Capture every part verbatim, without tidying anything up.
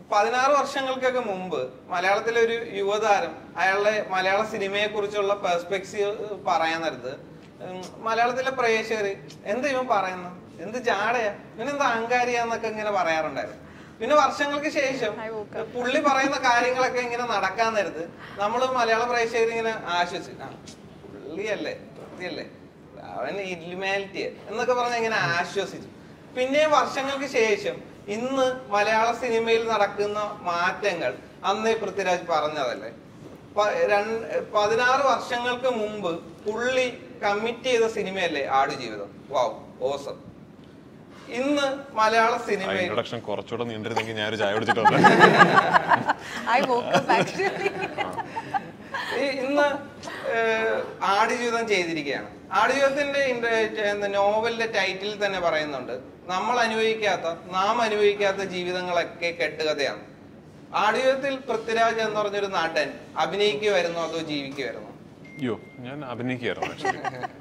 പതിനാറ് വർഷങ്ങൾക്കൊക്കെ മുമ്പ് മലയാളത്തിലെ ഒരു യുവതാരം അയാളുടെ മലയാള സിനിമയെ കുറിച്ചുള്ള പെർസ്പെക്റ്റീവ് പറയാൻ നേരത്ത് മലയാളത്തിലെ പ്രേക്ഷകര് എന്താ ഇവൻ പറയുന്നു, എന്ത് ജാടയാ, ഇവനെന്താ അഹങ്കാരിയാന്നൊക്കെ ഇങ്ങനെ പറയാറുണ്ടായിരുന്നു. പിന്നെ വർഷങ്ങൾക്ക് ശേഷം പുള്ളി പറയുന്ന കാര്യങ്ങളൊക്കെ ഇങ്ങനെ നടക്കാൻ നേരത്ത് നമ്മള് മലയാള പ്രേക്ഷകർ ഇങ്ങനെ ആശ്വസിച്ചു, ആ പുള്ളിയല്ലേ വൃത്തിയല്ലേ അവൻ ഇല്ലുമാലിറ്റി എന്നൊക്കെ പറഞ്ഞ ഇങ്ങനെ ആശ്വസിച്ചു. പിന്നെ വർഷങ്ങൾക്ക് ശേഷം ഇന്ന് മലയാള സിനിമയിൽ നടക്കുന്ന മാറ്റങ്ങൾ അന്നേ പൃഥ്വിരാജ് പറഞ്ഞതല്ലേ. പതിനാറ് വർഷങ്ങൾക്ക് മുമ്പ് പുള്ളി കമ്മിറ്റ് ചെയ്ത സിനിമയല്ലേ ആടുജീവിതം. വാവ്, ഓസം. ഇന്ന് മലയാള സിനിമയിൽ കുറച്ചുകൂടെ നീണ്ടിരുന്നെങ്കിൽ ഞാൻ ചായ കുടിച്ചിട്ടുണ്ട്. ഇന്ന് ആടുജീവിതം ചെയ്തിരിക്കുകയാണ്. ആടുജീവിതത്തിന്റെ നോവലിന്റെ ടൈറ്റിൽ തന്നെ പറയുന്നുണ്ട്, നമ്മൾ അനുഭവിക്കാത്ത നാം അനുഭവിക്കാത്ത ജീവിതങ്ങളൊക്കെ കെട്ടുകഥയാണ്. ആടുജീവിതത്തിൽ പൃഥ്വിരാജ് എന്ന് പറഞ്ഞൊരു നടൻ അഭിനയിക്കുമായിരുന്നു അതോ ജീവിക്കുമായിരുന്നു? അയ്യോ, ഞാൻ അഭിനയിക്കുമായിരുന്നു ആക്ച്വലി.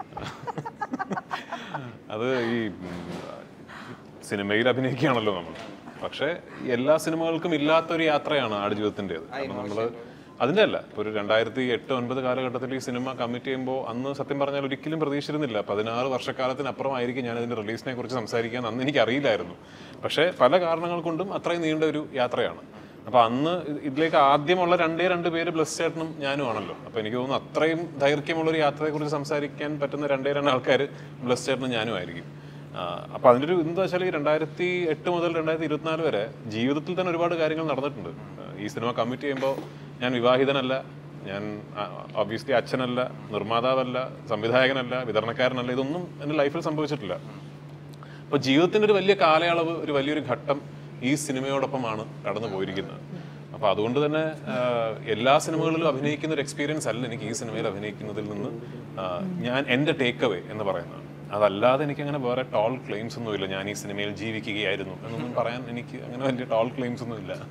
അത് ഈ സിനിമയിൽ അഭിനയിക്കുകയാണല്ലോ നമ്മൾ. പക്ഷെ എല്ലാ സിനിമകൾക്കും ഇല്ലാത്തൊരു യാത്രയാണ് ആടുജീവിതത്തിൻ്റെത്. അപ്പം നമ്മള് അതിൻ്റെ അല്ല, ഇപ്പോൾ ഒരു രണ്ടായിരത്തി എട്ട് ഒൻപത് കാലഘട്ടത്തിൽ ഈ സിനിമ കമ്മിറ്റ് ചെയ്യുമ്പോൾ അന്ന് സത്യം പറഞ്ഞാൽ ഒരിക്കലും പ്രതീക്ഷിച്ചിരുന്നില്ല. പതിനാറ് വർഷക്കാലത്തിനപ്പുറമായിരിക്കും ഞാൻ ഇതിൻ്റെ റിലീസിനെ കുറിച്ച് സംസാരിക്കാൻ അന്ന് എനിക്ക് അറിയില്ലായിരുന്നു. പക്ഷേ പല കാരണങ്ങൾ കൊണ്ടും അത്രയും നീണ്ട ഒരു യാത്രയാണ്. അപ്പോൾ അന്ന് ഇതിലേക്ക് ആദ്യമുള്ള രണ്ടേ രണ്ട് പേര് ബ്ലസ് ചേട്ടനും ഞാനും ആണല്ലോ. അപ്പോൾ എനിക്ക് തോന്നുന്നു അത്രയും ദൈർഘ്യമുള്ളൊരു യാത്രയെക്കുറിച്ച് സംസാരിക്കാൻ പറ്റുന്ന രണ്ടേ രണ്ട് ആൾക്കാർ ബ്ലസ് ചേട്ടനും ഞാനും ആയിരിക്കും. അപ്പോൾ അതിൻ്റെ ഒരു എന്താ വെച്ചാൽ ഈ രണ്ടായിരത്തി എട്ട് മുതൽ രണ്ടായിരത്തി ഇരുപത്തിനാല് വരെ ജീവിതത്തിൽ തന്നെ ഒരുപാട് കാര്യങ്ങൾ നടന്നിട്ടുണ്ട്. ഈ സിനിമ കമ്മിറ്റ് ചെയ്യുമ്പോൾ ഞാൻ വിവാഹിതനല്ല, ഞാൻ ഒബ്വിയസ്ലി അച്ഛനല്ല, നിർമ്മാതാവല്ല, സംവിധായകനല്ല, വിതരണക്കാരനല്ല, ഇതൊന്നും എൻ്റെ ലൈഫിൽ സംഭവിച്ചിട്ടില്ല. അപ്പോൾ ജീവിതത്തിൻ്റെ ഒരു വലിയ കാലയളവ്, ഒരു വലിയൊരു ഘട്ടം ഈ സിനിമയോടൊപ്പമാണ് കടന്നു പോയിരിക്കുന്നത്. അപ്പോൾ അതുകൊണ്ട് തന്നെ എല്ലാ സിനിമകളിലും അഭിനയിക്കുന്ന ഒരു എക്സ്പീരിയൻസ് അല്ല എനിക്ക് ഈ സിനിമയിൽ അഭിനയിക്കുന്നതിൽ നിന്ന് ഞാൻ എൻ്റെ ടേക്ക് അവേ എന്ന് പറയുന്നത്. അതല്ലാതെ എനിക്കങ്ങനെ വേറെ ടോൾ ക്ലെയിംസ് ഒന്നുമില്ല, ഞാൻ ഈ സിനിമയിൽ ജീവിക്കുകയായിരുന്നു എന്നൊന്നും പറയാൻ എനിക്ക് അങ്ങനെ വലിയ ടോൾ ക്ലെയിംസ് ഒന്നും ഇല്ല.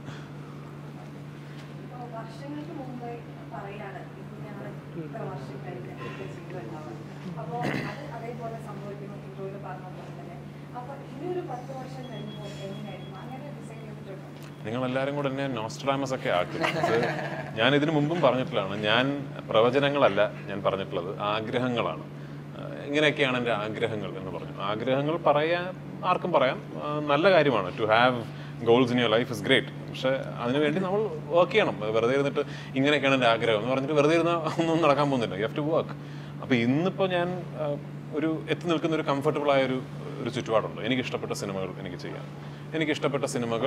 നിങ്ങളെല്ലാവരും കൂടെ എന്നെ നോസ്ട്രാമസ് ഒക്കെ ആക്കി. അത് ഞാൻ ഇതിനു മുമ്പും പറഞ്ഞിട്ടുള്ളതാണ്, ഞാൻ പ്രവചനങ്ങളല്ല ഞാൻ പറഞ്ഞിട്ടുള്ളത്, ആഗ്രഹങ്ങളാണ്. ഇങ്ങനെയൊക്കെയാണ് എൻ്റെ ആഗ്രഹങ്ങൾ എന്ന് പറഞ്ഞു. ആഗ്രഹങ്ങൾ പറയാൻ ആർക്കും പറയാം, നല്ല കാര്യമാണ്. To have goals in your life is great. പക്ഷെ അതിനുവേണ്ടി നമ്മൾ വർക്ക് ചെയ്യണം. വെറുതെ ഇരുന്നിട്ട് ഇങ്ങനെയൊക്കെയാണ് എൻ്റെ ആഗ്രഹം എന്ന് പറഞ്ഞിട്ട് വെറുതെ ഇരുന്ന ഒന്നും നടക്കാൻ പോകുന്നില്ല. You have to work. അപ്പോൾ ഇന്നിപ്പോൾ ഞാൻ ഒരു എത്തി നിൽക്കുന്ന ഒരു കംഫർട്ടബിൾ ആയൊരു ഒരു ചുറ്റുപാടുണ്ട്. എനിക്കിഷ്ടപ്പെട്ട സിനിമകൾ എനിക്ക് ചെയ്യാം. എനിക്കിഷ്ടപ്പെട്ട സിനിമകൾ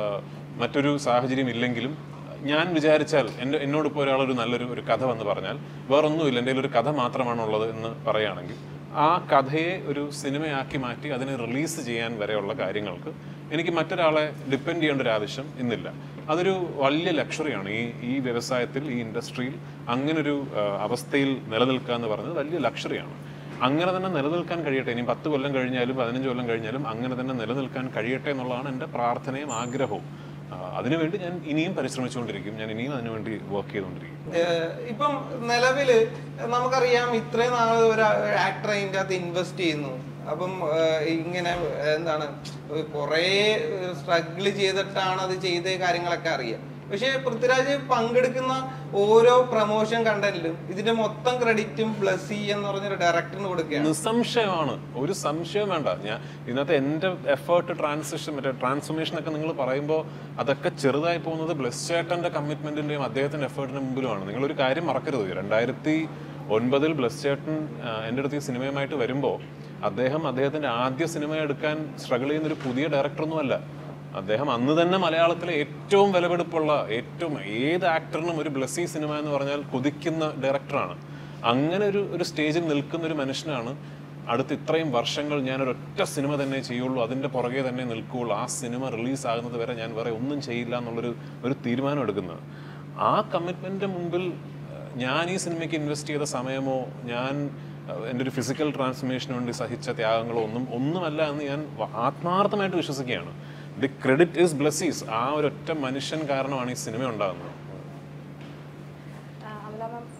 മറ്റൊരു സാഹചര്യം ഇല്ലെങ്കിലും ഞാൻ വിചാരിച്ചാൽ എൻ്റെ എന്നോടിപ്പോൾ ഒരാളൊരു നല്ലൊരു ഒരു കഥ വന്ന് പറഞ്ഞാൽ വേറൊന്നുമില്ല, എൻ്റെ ഒരു കഥ മാത്രമാണുള്ളത് എന്ന് പറയുകയാണെങ്കിൽ ആ കഥയെ ഒരു സിനിമയാക്കി മാറ്റി അതിനെ റിലീസ് ചെയ്യാൻ വരെയുള്ള കാര്യങ്ങൾക്ക് എനിക്ക് മറ്റൊരാളെ ഡിപ്പെൻഡ് ചെയ്യേണ്ട ഒരു ആവശ്യം ഇന്നില്ല. അതൊരു വലിയ ലക്ഷറിയാണ്. ഈ ഈ വ്യവസായത്തിൽ, ഈ ഇൻഡസ്ട്രിയിൽ അങ്ങനൊരു അവസ്ഥയിൽ നിലനിൽക്കുക എന്ന് പറയുന്നത് വലിയ ലക്ഷറിയാണ്. അങ്ങനെ തന്നെ നിലനിൽക്കാൻ കഴിയട്ടെ. ഇനി പത്ത് കൊല്ലം കഴിഞ്ഞാലും പതിനഞ്ച് കൊല്ലം കഴിഞ്ഞാലും അങ്ങനെ തന്നെ നിലനിൽക്കാൻ കഴിയട്ടെ എന്നുള്ളതാണ് എൻ്റെ പ്രാർത്ഥനയും ആഗ്രഹവും. അതിനുവേണ്ടി ഞാൻ ഇനിയും പരിശ്രമിച്ചുകൊണ്ടിരിക്കും, ഞാൻ ഇനിയും അതിനുവേണ്ടി വർക്ക് ചെയ്തുകൊണ്ടിരിക്കും. ഇപ്പം നിലവില് നമുക്കറിയാം ഇത്രയും നാള് ഒരു ആക്ടർ അതിൻ്റെ അകത്ത് ഇൻവെസ്റ്റ് ചെയ്യുന്നു. അപ്പം ഇങ്ങനെ എന്താണ് കുറേ സ്ട്രഗിൾ ചെയ്തിട്ടാണ് അത് ചെയ്ത കാര്യങ്ങളൊക്കെ അറിയാം. പക്ഷെ പൃഥ്വിരാജ് പങ്കെടുക്കുന്ന ഓരോ പ്രൊമോഷൻ കണ്ടന്റിലും ഇതിന്റെ മൊത്തം ക്രെഡിറ്റും ബ്ലസ്സി എന്ന് പറഞ്ഞൊരു ഡയറക്ടറിന് കൊടുക്കുകയാണ്. നിസ്സംശയമാണ്, ഒരു സംശയം വേണ്ട. ഞാൻ ഇതിനകത്ത് എൻ്റെ എഫേർട്ട്, ട്രാൻസിഷൻ, മറ്റേ ട്രാൻസ്ഫോർമേഷൻ ഒക്കെ നിങ്ങൾ പറയുമ്പോൾ അതൊക്കെ ചെറുതായി പോകുന്നത് ബ്ലസ് ചേട്ടൻ്റെ കമ്മിറ്റ്മെന്റിന്റെയും അദ്ദേഹത്തിന്റെ എഫേർട്ടിന്റെ മുമ്പിലുമാണ്. നിങ്ങളൊരു കാര്യം മറക്കരുത്, രണ്ടായിരത്തി ഒൻപതിൽ ബ്ലസ് ചേട്ടൻ എൻ്റെ അടുത്ത് ഈ സിനിമയുമായിട്ട് വരുമ്പോൾ അദ്ദേഹം അദ്ദേഹത്തിന്റെ ആദ്യ സിനിമ എടുക്കാൻ സ്ട്രഗിൾ ചെയ്യുന്നൊരു പുതിയ ഡയറക്ടറൊന്നുമല്ല. അദ്ദേഹം അന്ന് തന്നെ മലയാളത്തിലെ ഏറ്റവും വിലപിടിപ്പുള്ള, ഏറ്റവും ഏത് ആക്ടറിനും ഒരു ബ്ലസ്സി സിനിമ എന്ന് പറഞ്ഞാൽ കൊതിക്കുന്ന ഡയറക്ടറാണ്. അങ്ങനെ ഒരു ഒരു സ്റ്റേജിൽ നിൽക്കുന്ന ഒരു മനുഷ്യനാണ് അടുത്ത ഇത്രയും വർഷങ്ങൾ ഞാനൊരൊറ്റ സിനിമ തന്നെ ചെയ്യുള്ളൂ, അതിൻ്റെ പുറകെ തന്നെ നിൽക്കുകയുള്ളൂ, ആ സിനിമ റിലീസ് ആകുന്നത് വരെ ഞാൻ വേറെ ഒന്നും ചെയ്യില്ല എന്നുള്ളൊരു ഒരു തീരുമാനം എടുക്കുന്നത്. ആ കമ്മിറ്റ്മെൻറ്റിൻ്റെ മുമ്പിൽ ഞാൻ ഈ സിനിമയ്ക്ക് ഇൻവെസ്റ്റ് ചെയ്ത സമയമോ ഞാൻ എൻ്റെ ഒരു ഫിസിക്കൽ ട്രാൻസ്ഫോർമേഷന് വേണ്ടി സഹിച്ച ത്യാഗങ്ങളോ ഒന്നും ഒന്നുമല്ല എന്ന് ഞാൻ ആത്മാർത്ഥമായിട്ട് വിശ്വസിക്കുകയാണ്. The credit is Blessy's. ആ ഒരൊറ്റ മനുഷ്യൻ കാരണമാണ് ഈ സിനിമ ഉണ്ടാകുന്നത്.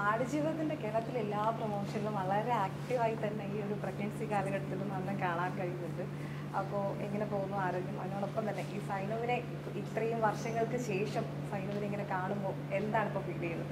ആടുജീവിതത്തിൻ്റെ കേരളത്തിലെ എല്ലാ പ്രൊമോഷനിലും വളരെ ആക്റ്റീവായി തന്നെ ഈ ഒരു പ്രഗ്നൻസി കാലഘട്ടത്തിൽ നമ്മൾ കാണാൻ കഴിയുന്നുണ്ട്. അപ്പോൾ എങ്ങനെ പോകുന്നു ആരോഗ്യം? അതിനോടൊപ്പം തന്നെ ഈ സൈനുവിനെ ഇത്രയും വർഷങ്ങൾക്ക് ശേഷം സൈനുവിനെ ഇങ്ങനെ കാണുമ്പോൾ എന്താണ് ഇപ്പോൾ ഫീൽ ചെയ്യുന്നത്?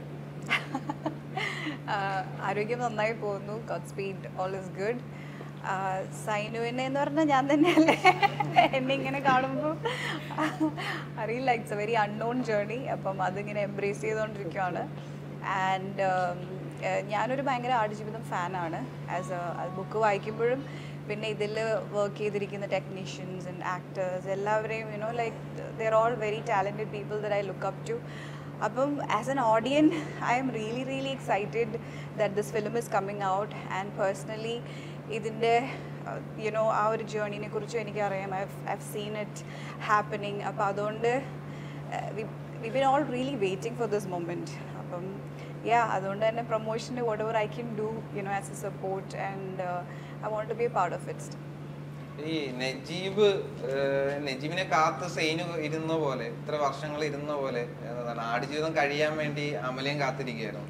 ആരോഗ്യം നന്നായി പോകുന്നു. Godspeed all is good. സൈനുവിനെ എന്ന് പറഞ്ഞാൽ ഞാൻ തന്നെയല്ലേ എന്നെ ഇങ്ങനെ കാണുമ്പോൾ അറിയില്ല. It's a very unknown journey. അപ്പം അതിങ്ങനെ എംബ്രേസ് ചെയ്തുകൊണ്ടിരിക്കുകയാണ്. ആൻഡ് ഞാനൊരു ഭയങ്കര ആടുജീവിതം ഫാനാണ്. ആസ് എ ബുക്ക് വായിക്കുമ്പോഴും പിന്നെ ഇതിൽ വർക്ക് ചെയ്തിരിക്കുന്ന ടെക്നീഷ്യൻസ് ആൻഡ് ആക്ടേഴ്സ് എല്ലാവരെയും you know like they're all very talented people that I look up to. അപ്പം as an audience I am really really excited that this film is coming out. And personally ഇതിൻ്റെ you know ആ ഒരു ജേർണീനെ കുറിച്ചും എനിക്കറിയാം. I I've seen it happening. അപ്പോൾ അതുകൊണ്ട് we been all really waiting for this moment. അപ്പം യാ അതുകൊണ്ട് തന്നെ പ്രൊമോഷന് whatever I can do you know as a support and I want to be a part of it. ഈ നജീബ് നജീബിനെ കാത്ത് സൈനു ഇരുന്ന പോലെ ഇത്ര വർഷങ്ങൾ ഇരുന്ന പോലെ ആടുജീവിതം കഴിയാൻ വേണ്ടി അമലയും കാത്തിരിക്കുകയായിരുന്നു.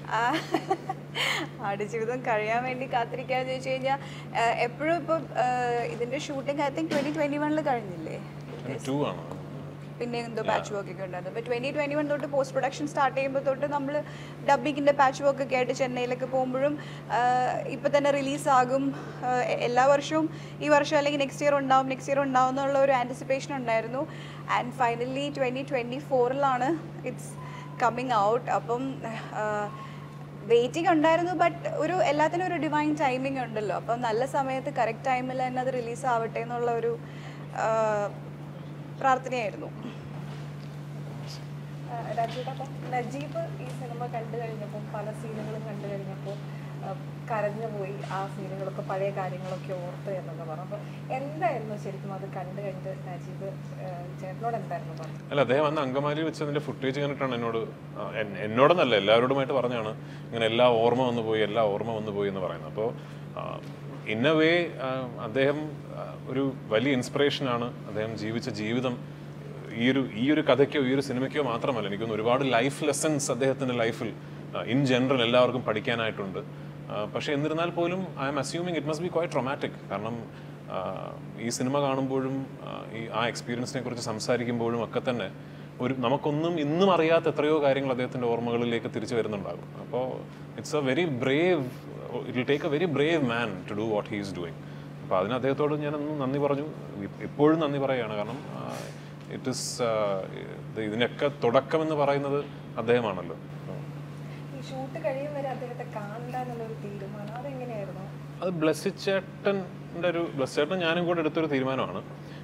ആടുജീവിതം കഴിയാൻ വേണ്ടി കാത്തിരിക്കാന്ന് ചോദിച്ചു കഴിഞ്ഞാൽ എപ്പോഴും ഇപ്പം ഇതിന്റെ shooting I think twenty twenty വണ്ണിൽ കഴിഞ്ഞില്ലേ? പിന്നെ എന്തോ പാച്ച് വർക്ക് ഒക്കെ ഉണ്ടായിരുന്നു. അപ്പോൾ ട്വന്റി ട്വന്റി വൺ തൊട്ട് പോസ്റ്റ് പ്രൊഡക്ഷൻ സ്റ്റാർട്ട് ചെയ്യുമ്പോൾ തൊട്ട് നമ്മൾ ഡബിങ്ങിൻ്റെ പാച്ച് വർക്ക് ഒക്കെ ആയിട്ട് ചെന്നൈയിലൊക്കെ പോകുമ്പോഴും ഇപ്പം തന്നെ റിലീസാകും എല്ലാ വർഷവും, ഈ വർഷം അല്ലെങ്കിൽ നെക്സ്റ്റ് ഇയർ ഉണ്ടാവും നെക്സ്റ്റ് ഇയർ ഉണ്ടാവും എന്നുള്ള ഒരു ആൻറ്റിസിപ്പേഷൻ ഉണ്ടായിരുന്നു. ആൻഡ് ഫൈനലി ട്വന്റി ട്വന്റി ഫോറിലാണ് ഇറ്റ്സ് കമ്മിങ് ഔട്ട്. അപ്പം വെയിറ്റിംഗ് ഉണ്ടായിരുന്നു. ബട്ട് ഒരു എല്ലാത്തിനും ഒരു ഡിവൈൻ ടൈമിംഗ് ഉണ്ടല്ലോ. അപ്പം നല്ല സമയത്ത് കറക്റ്റ് ടൈമിൽ തന്നെ അത് റിലീസ് ആവട്ടെ എന്നുള്ള ഒരു പ്രാർത്ഥനയായിരുന്നു. രാജീവ്, നജീബ് ഈ സിനിമ കണ്ടു കഴിഞ്ഞപ്പോൾ പല സീനുകളും കണ്ടു കഴിഞ്ഞപ്പോൾ കരഞ്ഞു പോയി. ആ സീനുകളൊക്കെ പഴയ കാര്യങ്ങളൊക്കെ ഓർത്ത് എന്നൊക്കെ പറഞ്ഞു. അപ്പോൾ എന്തായിരുന്നു ശരിക്കും അത് കണ്ടു കഴിഞ്ഞിട്ട് നജീബ് ചേട്ടനോട് എന്തായിരുന്നു പറഞ്ഞത്? അല്ല, അദ്ദേഹം അന്ന് അങ്കമാലി വെച്ച് അതിൻ്റെ ഫുട്ടേജ് കണ്ടിട്ടാണ് എന്നോട്, എന്നോടൊന്നല്ല എല്ലാവരോടുമായിട്ട് പറഞ്ഞാണ് ഇങ്ങനെ എല്ലാ ഓർമ്മ വന്നു പോയി എല്ലാ ഓർമ്മ വന്നു പോയി എന്ന് പറയുന്നത്. അപ്പോൾ ഇൻ എ വേ അദ്ദേഹം ഒരു വലിയ ഇൻസ്പിറേഷനാണ്. അദ്ദേഹം ജീവിച്ച ജീവിതം ഈ ഒരു ഈ ഒരു കഥയ്ക്കോ ഈ ഒരു സിനിമയ്ക്കോ മാത്രമല്ല, എനിക്കൊന്ന് ഒരുപാട് ലൈഫ് ലെസൺസ് അദ്ദേഹത്തിൻ്റെ ലൈഫിൽ ഇൻ ജനറൽ എല്ലാവർക്കും പഠിക്കാനായിട്ടുണ്ട്. പക്ഷേ എന്നിരുന്നാൽ പോലും I am assuming it must be quite traumatic. കാരണം ഈ സിനിമ കാണുമ്പോഴും ഈ ആ എക്സ്പീരിയൻസിനെ കുറിച്ച് സംസാരിക്കുമ്പോഴും ഒക്കെ തന്നെ ഒരു നമുക്കൊന്നും ഇന്നും അറിയാത്ത എത്രയോ കാര്യങ്ങൾ അദ്ദേഹത്തിൻ്റെ ഓർമ്മകളിലേക്ക് തിരിച്ചു വരുന്നുണ്ടാകും. അപ്പോൾ it's a very brave it will take a very brave man to do what he is doing. അപ്പോൾ അതിന് അദ്ദേഹത്തോട് ഞാനൊന്ന് നന്ദി പറഞ്ഞു, എപ്പോഴും നന്ദി പറയുകയാണ്. കാരണം ഇറ്റ് ഇസ് ഇതിനൊക്കെ തുടക്കമെന്ന് പറയുന്നത് അദ്ദേഹമാണല്ലോ. ഷൂട്ട് കഴിയും വരെ അദ്ദേഹത്തെ കാണണ്ട എന്നുള്ളൊരു തീരുമാനം അതെങ്ങനെയായിരുന്നു? അത് ബ്ലെസ്സി ചേട്ടൻ്റെ ഒരു ബ്ലെസ്സി ചേട്ടൻ ഞാനും കൂടെ എടുത്തൊരു തീരുമാനമാണ്.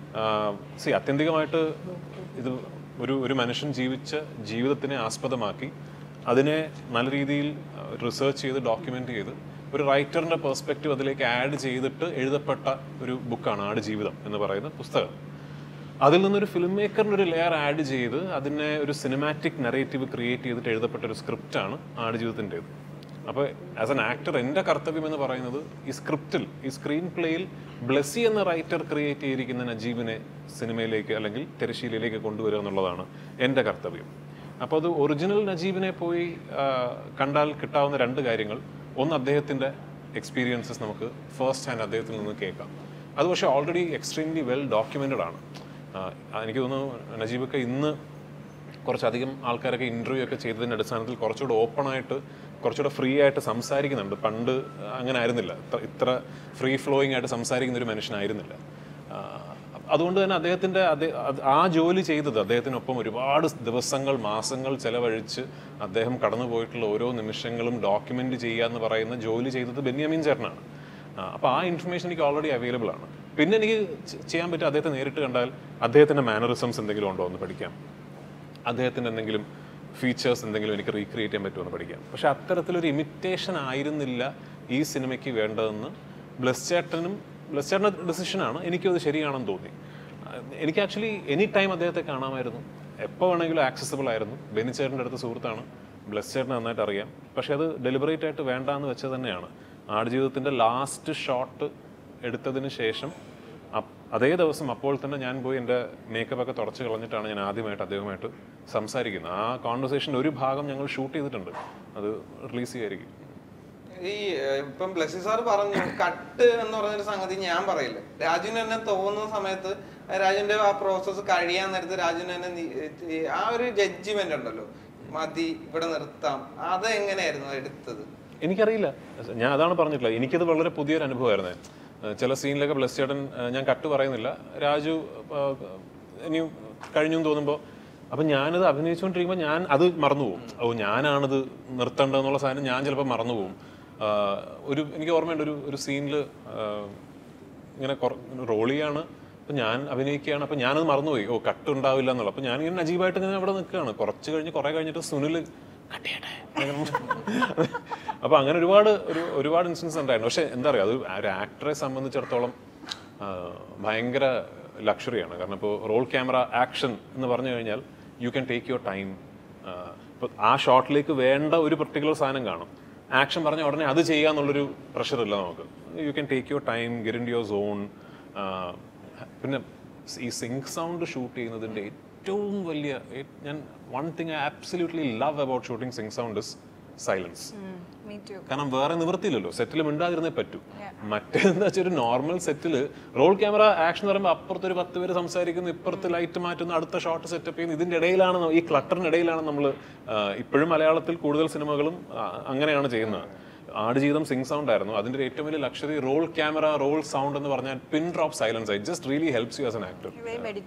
സി ആത്യന്തികമായിട്ട് ഇത് ഒരു ഒരു മനുഷ്യൻ ജീവിച്ച ജീവിതത്തിനെ ആസ്പദമാക്കി അതിനെ നല്ല രീതിയിൽ റിസർച്ച് ചെയ്ത് ഡോക്യുമെൻ്റ് ചെയ്ത് ഒരു റൈറ്ററിൻ്റെ പെർസ്പെക്റ്റീവ് അതിലേക്ക് ആഡ് ചെയ്തിട്ട് എഴുതപ്പെട്ട ഒരു ബുക്കാണ് ആടുജീവിതം എന്ന് പറയുന്ന പുസ്തകം. അതിൽ നിന്നൊരു ഫിലിം മേക്കറിൻ്റെ ഒരു ലെയർ ആഡ് ചെയ്ത് അതിനെ ഒരു സിനിമാറ്റിക് നെറേറ്റീവ് ക്രിയേറ്റ് ചെയ്തിട്ട് എഴുതപ്പെട്ട ഒരു സ്ക്രിപ്റ്റാണ് ആടുജീവിതത്തിൻ്റേത്. അപ്പോൾ ആസ് എൻ ആക്ടർ എൻ്റെ കർത്തവ്യം എന്ന് പറയുന്നത് ഈ സ്ക്രിപ്റ്റിൽ ഈ സ്ക്രീൻ പ്ലേയിൽ ബ്ലെസ്സി എന്ന റൈറ്റർ ക്രിയേറ്റ് ചെയ്തിരിക്കുന്ന നജീബിനെ സിനിമയിലേക്ക് അല്ലെങ്കിൽ തിരശ്ശീലയിലേക്ക് കൊണ്ടുവരിക എന്നുള്ളതാണ് എൻ്റെ കർത്തവ്യം. അപ്പോൾ അത് ഒറിജിനൽ നജീബിനെ പോയി കണ്ടാൽ കിട്ടാവുന്ന രണ്ട് കാര്യങ്ങൾ. ഒന്ന്, അദ്ദേഹത്തിൻ്റെ എക്സ്പീരിയൻസസ് നമുക്ക് ഫസ്റ്റ് ഹാൻഡ് അദ്ദേഹത്തിൽ നിന്ന് കേൾക്കാം. അത് പക്ഷേ ഓൾറെഡി എക്സ്ട്രീംലി വെൽ ഡോക്യുമെൻറ്റഡ് ആണ്. എനിക്ക് തോന്നുന്നു നജീബൊക്കെ ഇന്ന് കുറച്ചധികം ആൾക്കാരൊക്കെ ഇൻ്റർവ്യൂ ഒക്കെ ചെയ്തതിൻ്റെ അടിസ്ഥാനത്തിൽ കുറച്ചുകൂടെ ഓപ്പണായിട്ട് കുറച്ചുകൂടെ ഫ്രീ ആയിട്ട് സംസാരിക്കുന്നുണ്ട്. പണ്ട് അങ്ങനെ ആയിരുന്നില്ല, ഇത്ര ഫ്രീ ഫ്ലോയിങ് ആയിട്ട് സംസാരിക്കുന്ന ഒരു മനുഷ്യനായിരുന്നില്ല. അതുകൊണ്ട് തന്നെ അദ്ദേഹത്തിൻ്റെ ആ ജോലി ചെയ്തത് അദ്ദേഹത്തിനൊപ്പം ഒരുപാട് ദിവസങ്ങൾ മാസങ്ങൾ ചെലവഴിച്ച് അദ്ദേഹം കടന്നു പോയിട്ടുള്ള ഓരോ നിമിഷങ്ങളും ഡോക്യുമെൻ്റ് ചെയ്യുക എന്ന് പറയുന്ന ജോലി ചെയ്തത് ബെന്യാമിൻ ചേട്ടനാണ്. അപ്പോൾ ആ ഇൻഫർമേഷൻ എനിക്ക് ഓൾറെഡി അവൈലബിൾ ആണ്. പിന്നെ എനിക്ക് ചെയ്യാൻ പറ്റും, അദ്ദേഹത്തെ നേരിട്ട് കണ്ടാൽ അദ്ദേഹത്തിൻ്റെ മാനറിസംസ് എന്തെങ്കിലും ഉണ്ടോ എന്ന് പഠിക്കാം, അദ്ദേഹത്തിൻ്റെ എന്തെങ്കിലും ഫീച്ചേഴ്സ് എന്തെങ്കിലും എനിക്ക് റീക്രിയേറ്റ് ചെയ്യാൻ പറ്റുമെന്ന് പഠിക്കാം. പക്ഷെ അത്തരത്തിലൊരു ഇമിറ്റേഷൻ ആയിരുന്നില്ല ഈ സിനിമയ്ക്ക് വേണ്ടതെന്ന് ബ്ലെസ് ചേട്ടനും ബ്ലെസ് ചേട്ടൻ്റെ ഡിസിഷനാണ്. എനിക്കും അത് ശരിയാണെന്ന് തോന്നി. എനിക്ക് ആക്ച്വലി എനി ടൈം അദ്ദേഹത്തെ കാണാമായിരുന്നു, എപ്പോൾ വേണമെങ്കിലും ആക്സസിബിൾ ആയിരുന്നു. ബെന്നി ചേട്ടൻ്റെ അടുത്ത് സുഹൃത്താണ്, ബ്ലെസ് ചേട്ടനെ നന്നായിട്ട് അറിയാം. പക്ഷെ അത് ഡെലിബറേറ്റ് ആയിട്ട് വേണ്ടാന്ന് വെച്ചത് തന്നെയാണ്. ആടുജീവിതത്തിൻ്റെ ലാസ്റ്റ് ഷോട്ട് എടുത്തതിന് ശേഷം അതേ ദിവസം അപ്പോൾ തന്നെ ഞാൻ പോയി എൻ്റെ മേക്കപ്പ് ഒക്കെ തുടച്ച് കളഞ്ഞിട്ടാണ് ഞാൻ ആദ്യമായിട്ട് അദ്ദേഹമായിട്ട് സംസാരിക്കുന്നത്. ആ കോൺവെർസേഷൻ്റെ ഒരു ഭാഗം ഞങ്ങൾ ഷൂട്ട് ചെയ്തിട്ടുണ്ട്, അത് റിലീസ് ചെയ്യായിരിക്കും. ഈ ഇപ്പം ബ്ലസ്സി സാർ പറഞ്ഞു കട്ട് എന്ന് പറഞ്ഞൊരു സംഗതി ഞാൻ പറയില്ല. രാജുവിന് തന്നെ തോന്നുന്ന സമയത്ത് രാജുവിന്റെ ആ പ്രോസസ്സ് കഴിയാൻ നേരത്ത് രാജുവിന് തന്നെ ആ ഒരു ജഡ്ജിമെന്റ് ഉണ്ടല്ലോ, മതി ഇവിടെ നിർത്താം, അത് എങ്ങനെയായിരുന്നു എടുത്തത്? എനിക്കറിയില്ല, ഞാൻ അതാണ് പറഞ്ഞിട്ടുള്ളത്. എനിക്കത് വളരെ പുതിയൊരു അനുഭവമായിരുന്നു. ചില സീനിലൊക്കെ ബ്ലസ് ചേട്ടൻ, ഞാൻ കട്ട് പറയുന്നില്ല, രാജു ഇനിയും കഴിഞ്ഞു തോന്നുമ്പോൾ അപ്പം ഞാനത് അഭിനയിച്ചുകൊണ്ടിരിക്കുമ്പോൾ ഞാൻ അത് മറന്നുപോകും. ഓ ഞാനാണത് നിർത്തേണ്ടതെന്നുള്ള സാധനം ഞാൻ ചിലപ്പോൾ മറന്നുപോകും. ഒരു എനിക്ക് ഓർമ്മയുണ്ട്, ഒരു ഒരു സീനിൽ ഇങ്ങനെ റോൾ ചെയ്യാണ്, അപ്പം ഞാൻ അഭിനയിക്കുകയാണ്, അപ്പം ഞാനത് മറന്നുപോയി, ഓ കട്ട് ഉണ്ടാവില്ല എന്നുള്ളത്. അപ്പം ഞാനിങ്ങനെ അജീബായിട്ട് ഇങ്ങനെ അവിടെ നിൽക്കുകയാണ്. കുറച്ച് കഴിഞ്ഞ് കുറേ കഴിഞ്ഞിട്ട് സുനിൽ കട്ട് ചെയ്യട്ടെ. അപ്പം അങ്ങനെ ഒരുപാട് ഒരു ഒരുപാട് ഇൻസിഡൻസ് ഉണ്ടായിരുന്നു. പക്ഷെ എന്താ പറയുക, അത് ഒരു ആക്ടറെ സംബന്ധിച്ചിടത്തോളം ഭയങ്കര ലക്ഷറിയാണ്. കാരണം ഇപ്പോൾ റോൾ ക്യാമറ ആക്ഷൻ എന്ന് പറഞ്ഞു കഴിഞ്ഞാൽ you can take your time. ഇപ്പോൾ ആ ഷോട്ടിലേക്ക് വേണ്ട ഒരു പെർട്ടിക്കുലർ സാധനം കാണും, ആക്ഷൻ പറഞ്ഞ ഉടനെ അത് ചെയ്യുക എന്നുള്ളൊരു പ്രഷറില്ല നമുക്ക്. You can take your time, get in your zone. പിന്നെ ഈ സിങ്ക് സൗണ്ട് ഷൂട്ട് ചെയ്യുന്നതിൻ്റെ ഏറ്റവും വലിയ ഞാൻ one thing I absolutely love about shooting sync sound is silence. കാരണം വേറെ നിവൃത്തിയില്ലല്ലോ, സെറ്റിൽ മിണ്ടാതിരുന്നേ പറ്റൂ. മറ്റേന്ന് വെച്ചാൽ ഒരു നോർമൽ സെറ്റിൽ റോൾ ക്യാമറ ആക്ഷൻ എന്ന് പറയുമ്പോൾ അപ്പുറത്ത് ഒരു പത്ത് പേര് സംസാരിക്കുന്നു, ഇപ്പുറത്ത് ലൈറ്റ് മാറ്റുന്നു, അടുത്ത ഷോട്ട് സെറ്റപ്പ് ചെയ്യുന്നു. ഇതിൻ്റെ ഇടയിലാണ്, ഈ ക്ലട്ടറിനിടയിലാണ് നമ്മൾ ഇപ്പോഴും മലയാളത്തിൽ കൂടുതൽ സിനിമകളും അങ്ങനെയാണ് ചെയ്യുന്നത്. ആടുജീവിതം സിംഗ് സൗണ്ട് ആയിരുന്നു. അതിന്റെ ഏറ്റവും വലിയ luxury roll camera, roll sound എന്ന് പറഞ്ഞാൽ pin drop silence. It just really helps you as an actor.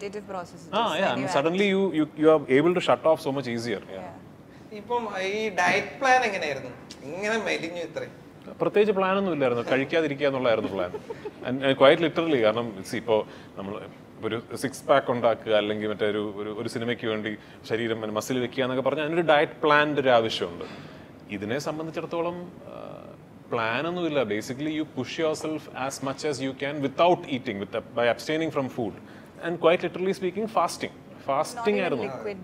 Suddenly you you are able to shut off so much easier. ഇപ്പം ഈ ഡയറ്റ് പ്ലാൻ എങ്ങനെയായിരുന്നു? ഇങ്ങനെ മെലിഞ്ഞു ഇത്രയും? പ്രത്യേകിച്ച് പ്ലാനൊന്നും ഇല്ലായിരുന്നു, കഴിക്കാതിരിക്കുക എന്നുള്ളതായിരുന്നു പ്ലാൻ. Quite literally. കാരണം ഇപ്പോൾ നമ്മൾ ഒരു സിക്സ് പാക്ക് ഉണ്ടാക്കുക, അല്ലെങ്കിൽ മറ്റേ ഒരു ഒരു സിനിമയ്ക്ക് വേണ്ടി ശരീരം മസിൽ വെക്കുക എന്നൊക്കെ പറഞ്ഞാൽ അതിനൊരു ഡയറ്റ് പ്ലാൻ്റെ ഒരു ആവശ്യമുണ്ട്. ഇതിനെ സംബന്ധിച്ചിടത്തോളം പ്ലാനൊന്നുമില്ല. Basically you push yourself as much as you can without eating, with by abstaining from food and quite literally speaking fasting. Fasting ആയിരുന്നു.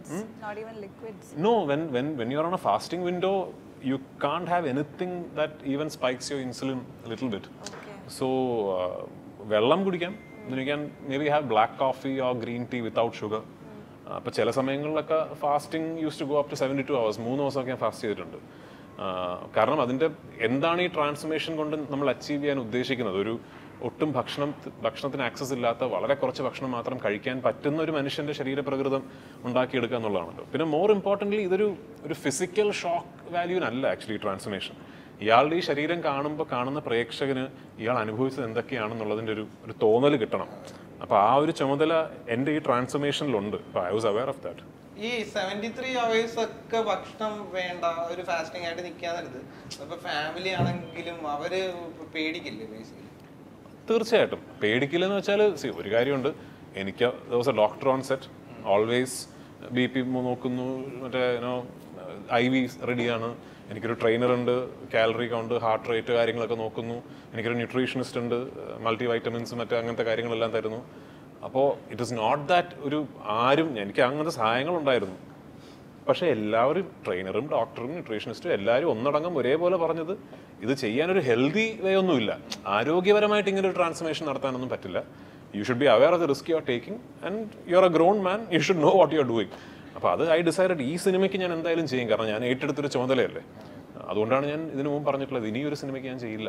No, when when when you are on a fasting window, you can't have anything that even spikes your insulin a little bit. Okay. So വെള്ളം കുടിക്കാം. You can maybe have black coffee or green tea without sugar. അപ്പോൾ ചില സമയങ്ങളിലൊക്കെ fasting use to go up to seventy two hours. മൂന്ന് ദിവസമൊക്കെ ഞാൻ fast ചെയ്തിട്ടുണ്ട്. കാരണം അതിൻ്റെ എന്താണ് ഈ ട്രാൻസ്ഫർമേഷൻ കൊണ്ട് നമ്മൾ അച്ചീവ് ചെയ്യാൻ ഉദ്ദേശിക്കുന്നത്? ഒരു ഒട്ടും ഭക്ഷണം ഭക്ഷണത്തിന് ആക്സസ് ഇല്ലാത്ത വളരെ കുറച്ച് ഭക്ഷണം മാത്രം കഴിക്കാൻ പറ്റുന്ന ഒരു മനുഷ്യൻ്റെ ശരീരപ്രകൃതം ഉണ്ടാക്കിയെടുക്കുക എന്നുള്ളതാണല്ലോ. പിന്നെ മോർ ഇമ്പോർട്ടൻ്റ്ലി ഇതൊരു ഒരു ഫിസിക്കൽ ഷോക്ക് വാല്യൂനല്ല ആക്ച്വലി ട്രാൻസ്ഫർമേഷൻ. ഇയാളുടെ ഈ ശരീരം കാണുമ്പോൾ കാണുന്ന പ്രേക്ഷകന് ഇയാൾ അനുഭവിച്ചത് എന്തൊക്കെയാണെന്നുള്ളതിൻ്റെ ഒരു ഒരു തോന്നൽ കിട്ടണം. അപ്പോൾ ആ ഒരു ചുമതല എൻ്റെ ഈ ട്രാൻസ്ഫർമേഷനിലുണ്ട്. അപ്പോൾ I was aware of that. ഈ സെവൻറ്റി ത്രീ അവേഴ്സ് ഒക്കെ ഭക്ഷണം വേണ്ട ഒരു ഫാസ്റ്റിംഗ് ആയിട്ട് നിൽക്കാന്നുള്ളത് ഇപ്പൊ ഫാമിലി ആണെങ്കിലും അവര് പേടിക്കില്ലേ? ബേസിക്കലി തീർച്ചയായിട്ടും പേടിക്കില്ലെന്ന് വെച്ചാൽ ഒരു കാര്യമുണ്ട്. എനിക്ക് ദിവസം doctor on set, always B P നോക്കുന്നു, മറ്റേ ഐ വി റെഡിയാണ്. എനിക്കൊരു ട്രെയിനർ ഉണ്ട്, കാലറി കൗണ്ട്, ഹാർട്ട് റേറ്റ് കാര്യങ്ങളൊക്കെ നോക്കുന്നു. എനിക്കൊരു ന്യൂട്രീഷനിസ്റ്റ് ഉണ്ട്, മൾട്ടി വൈറ്റമിൻസ് മറ്റേ അങ്ങനത്തെ കാര്യങ്ങളെല്ലാം തരുന്നു. അപ്പോൾ ഇറ്റ് ഇസ് നോട്ട് ദാറ്റ് ഒരു ആരും എനിക്ക് അങ്ങനത്തെ സഹായങ്ങളുണ്ടായിരുന്നു. പക്ഷേ എല്ലാവരും ട്രെയിനറും ഡോക്ടറും ന്യൂട്രീഷനിസ്റ്റും എല്ലാവരും ഒന്നടങ്കം ഒരേപോലെ പറഞ്ഞത് ഇത് ചെയ്യാനൊരു ഹെൽത്തി വേ ഒന്നുമില്ല. ആരോഗ്യപരമായിട്ട് ഇങ്ങനെ ഒരു ട്രാൻസ്ഫർമേഷൻ നടത്താനൊന്നും പറ്റില്ല. You should be aware of the risk you are taking and you are a grown man, you should know what you are doing. അപ്പോൾ അത് ഐ ഡിസൈഡഡ് ഈ സിനിമയ്ക്ക് ഞാൻ എന്തായാലും ചെയ്യും. കാരണം ഞാൻ ഏറ്റെടുത്തൊരു ചുമതലയല്ലേ. അതുകൊണ്ടാണ് ഞാൻ ഇതിനു മുമ്പ് പറഞ്ഞിട്ടുള്ളത് ഇനിയൊരു സിനിമയ്ക്ക് ഞാൻ ചെയ്യില്ല.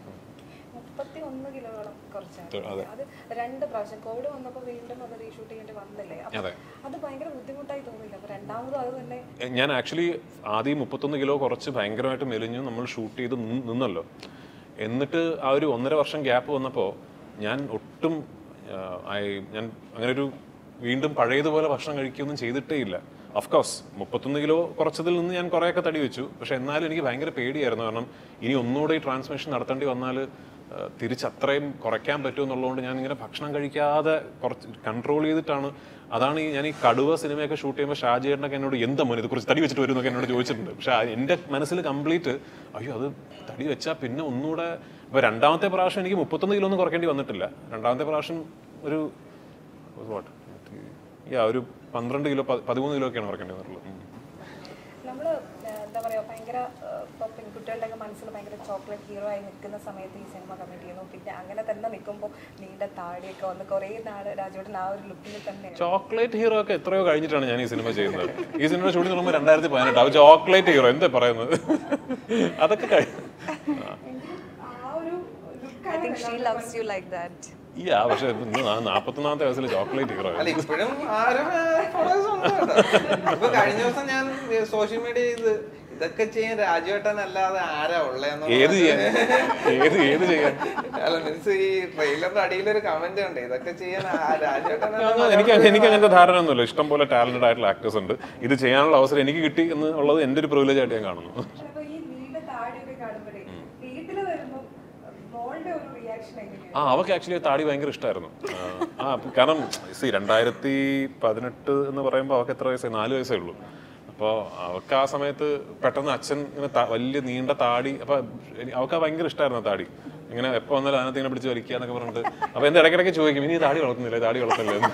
അത് രണ്ട് പ്രാവശ്യം കോവിഡ് വന്നപ്പോൾ വീണ്ടും അത് റീഷൂട്ട് ചെയ്യേണ്ടി വന്നില്ലേ? അത് ഭയങ്കര ബുദ്ധിമുട്ടായി തോന്നില്ല? അപ്പൊ രണ്ടാമതും അത് തന്നെ. ഞാൻ ആക്ച്വലി ആദ്യം മുപ്പത്തൊന്ന് കിലോ കുറച്ച് ഭയങ്കരമായിട്ട് മെലിഞ്ഞു നമ്മൾ ഷൂട്ട് ചെയ്ത് നിന്നല്ലോ. എന്നിട്ട് ആ ഒരു ഒന്നര വർഷം ഗ്യാപ്പ് വന്നപ്പോൾ ഞാൻ ഒട്ടും ഞാൻ അങ്ങനെ ഒരു വീണ്ടും പഴയതുപോലെ ഭക്ഷണം കഴിക്കുകയൊന്നും ചെയ്തിട്ടേ ഇല്ല. ഓഫ്കോഴ്സ് മുപ്പത്തൊന്ന് കിലോ കുറച്ചതിൽ നിന്ന് ഞാൻ കുറേയൊക്കെ തടി വെച്ചു. പക്ഷെ എന്നാലും എനിക്ക് ഭയങ്കര പേടിയായിരുന്നു. കാരണം ഇനി ഒന്നുകൂടെ ഈ ട്രാൻസ്ഫർമേഷൻ നടത്തേണ്ടി വന്നാൽ തിരിച്ചത്രയും കുറയ്ക്കാൻ പറ്റുമെന്നുള്ളതുകൊണ്ട് ഞാൻ ഇങ്ങനെ ഭക്ഷണം കഴിക്കാതെ കുറച്ച് കൺട്രോൾ ചെയ്തിട്ടാണ്. അതാണ് ഈ ഞാൻ ഈ കടുവ സിനിമയൊക്കെ ഷൂട്ട് ചെയ്യുമ്പോൾ ഷാജിയേട്ടനൊക്കെ എന്നോട് എന്താ മോനെ ഇത് കുറച്ച് തടി വെച്ചിട്ട് വരും എന്നൊക്കെ എന്നോട് ചോദിച്ചിട്ടുണ്ട്. പക്ഷെ എൻ്റെ മനസ്സിൽ കംപ്ലീറ്റ് അയ്യോ അത് തടി വെച്ചാൽ പിന്നെ ഒന്നുകൂടെ. ഇപ്പോൾ രണ്ടാമത്തെ പ്രാവശ്യം എനിക്ക് മുപ്പത്തൊന്ന് കിലോ ഒന്നും കുറയ്ക്കേണ്ടി വന്നിട്ടില്ല. രണ്ടാമത്തെ പ്രാവശ്യം ഒരു വാട്ട് യാ ഒരു പന്ത്രണ്ട് കിലോ പതിമൂന്ന് കിലോ ഒക്കെയാണ് കുറയ്ക്കേണ്ടി വന്നിട്ടുള്ളത്. നമ്മൾ എന്താ പറയുക ഭയങ്കര ഇപ്പോൾ പെൺകുട്ടികളുടെ മനസ്സിൽ ഭയങ്കര ചോക്ലേറ്റ് ഹീറോ ആയി നിൽക്കുന്ന സമയത്ത് ഈ സിനിമ കമ്മിറ്റ് ചെയ്യുന്നു. പിന്നെ അങ്ങനെ തന്നെ നിൽക്കുമ്പോൾ നീണ്ട താടിയൊക്കെ വന്ന് കുറേ നാട് രാജുവേട്ടൻ ആ ഒരു ലുക്കിൽ തന്നെ. ചോക്ലേറ്റ് ഹീറോ ഒക്കെ എത്രയോ കഴിഞ്ഞിട്ടാണ് ഞാൻ ഈ സിനിമ ചെയ്യുന്നത്. ഈ സിനിമ ഷൂട്ടിംഗ് തുടങ്ങുമ്പോൾ രണ്ടായിരത്തി പതിനെട്ട് അത് ചോക്ലേറ്റ് ഹീറോ എന്താ പറയുന്നത്? അതൊക്കെ കഴിഞ്ഞു. I think she loves you like that. യാ പക്ഷെ നാപ്പത്തൊന്നാമത്തെ വയസ്സിൽ ചോക്ലേറ്റ് ഹീറോ അല്ല ഇപ്പോഴും ആരും ഇപ്പൊ കഴിഞ്ഞ ദിവസം ഞാൻ സോഷ്യൽ മീഡിയ ചെയ്ത് ഇതൊക്കെ ചെയ്യാൻ രാജുവേട്ടൻ അല്ലാതെ ആരാ ഉള്ളതെന്ന് ഏത് ചെയ്യാൻ ഏത് ഏത് ചെയ്യാൻ അല്ല മീൻസ് ഈ ട്രെയിലറിന്റെ അടിയിലൊരു കമന്റ് ഉണ്ട് ഇതൊക്കെ ചെയ്യാൻ രാജുവേട്ടൻ. എനിക്ക് എനിക്ക് അങ്ങനത്തെ ധാരണ ഒന്നുമില്ല. ഇഷ്ടം പോലെ ടാലന്റഡ് ആയിട്ടുള്ള ആക്ടേഴ്സ് ഉണ്ട്. ഇത് ചെയ്യാനുള്ള അവസരം എനിക്ക് കിട്ടി എന്ന് ഉള്ളത് എൻ്റെ ഒരു പ്രിവിലേജ് ആയിട്ട് ഞാൻ കാണുന്നു. ആ അവർക്ക് ആക്ച്വലി താടി ഭയങ്കര ഇഷ്ടമായിരുന്നു. ആ കാരണം സി രണ്ടായിരത്തി പതിനെട്ട് എന്ന് പറയുമ്പോൾ അവർക്ക് എത്ര വയസ്സായി? നാല് വയസ്സേ ഉള്ളൂ. അപ്പോൾ അവർക്ക് ആ സമയത്ത് പെട്ടെന്ന് അച്ഛൻ ഇങ്ങനെ വലിയ നീണ്ട താടി, അപ്പോൾ അവർക്ക് ഭയങ്കര ഇഷ്ടമായിരുന്നു താടി. ഇങ്ങനെ എപ്പോൾ വന്നാലും അതിനകത്ത് ഇങ്ങനെ പിടിച്ച് വലിക്കുക എന്നൊക്കെ പറഞ്ഞിട്ട്. അപ്പോൾ എന്താ ഇടയ്ക്കിടയ്ക്ക് ചോദിക്കും ഇനി താടി വളർത്തുന്നില്ല താടി വളർത്തില്ലേ.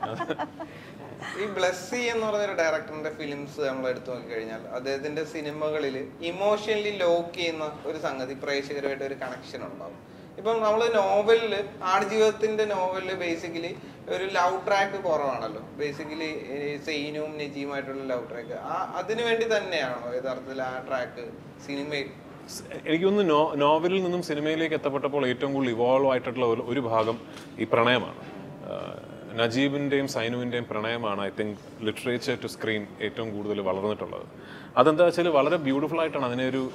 ഈ ബ്ലസ്സി എന്ന് പറഞ്ഞൊരു ഡയറക്ടറിന്റെ ഫിലിംസ് നമ്മൾ എടുത്തു നോക്കി കഴിഞ്ഞാൽ അദ്ദേഹത്തിന്റെ സിനിമകളിൽ ഇമോഷണലി ലോക്ക് ചെയ്യുന്ന ഒരു സംഗതി പ്രേക്ഷകരുമായിട്ട് ഒരു കണക്ഷൻ ഉണ്ടാവും. ഇപ്പം നമ്മള് നോവലില് ആടുജീവിതത്തിന്റെ നോവലില് ബേസിക്കലി ഒരു ലവ് ട്രാക്ക് കുറവാണല്ലോ. ബേസിക്കലി സെയിനും നജീമായിട്ടുള്ള ലവ് ട്രാക്ക് അതിനു വേണ്ടി തന്നെയാണോ യഥാർത്ഥത്തിൽ ആ ട്രാക്ക് സിനിമയിൽ? എനിക്ക് തോന്നുന്നു നോ നോവലിൽ നിന്നും സിനിമയിലേക്ക് എത്തപ്പെട്ടപ്പോൾ ഏറ്റവും കൂടുതൽ ഇവോൾവ് ആയിട്ടുള്ള ഒരു ഭാഗം ഈ പ്രണയമാണ്. നജീബിൻ്റെയും സൈനുവിൻ്റെയും പ്രണയമാണ് I think literature to screen ഏറ്റവും കൂടുതൽ വളർന്നിട്ടുള്ളത്. അതെന്താ വെച്ചാൽ വളരെ ബ്യൂട്ടിഫുൾ ആയിട്ടാണ് അതിനെ ഒരു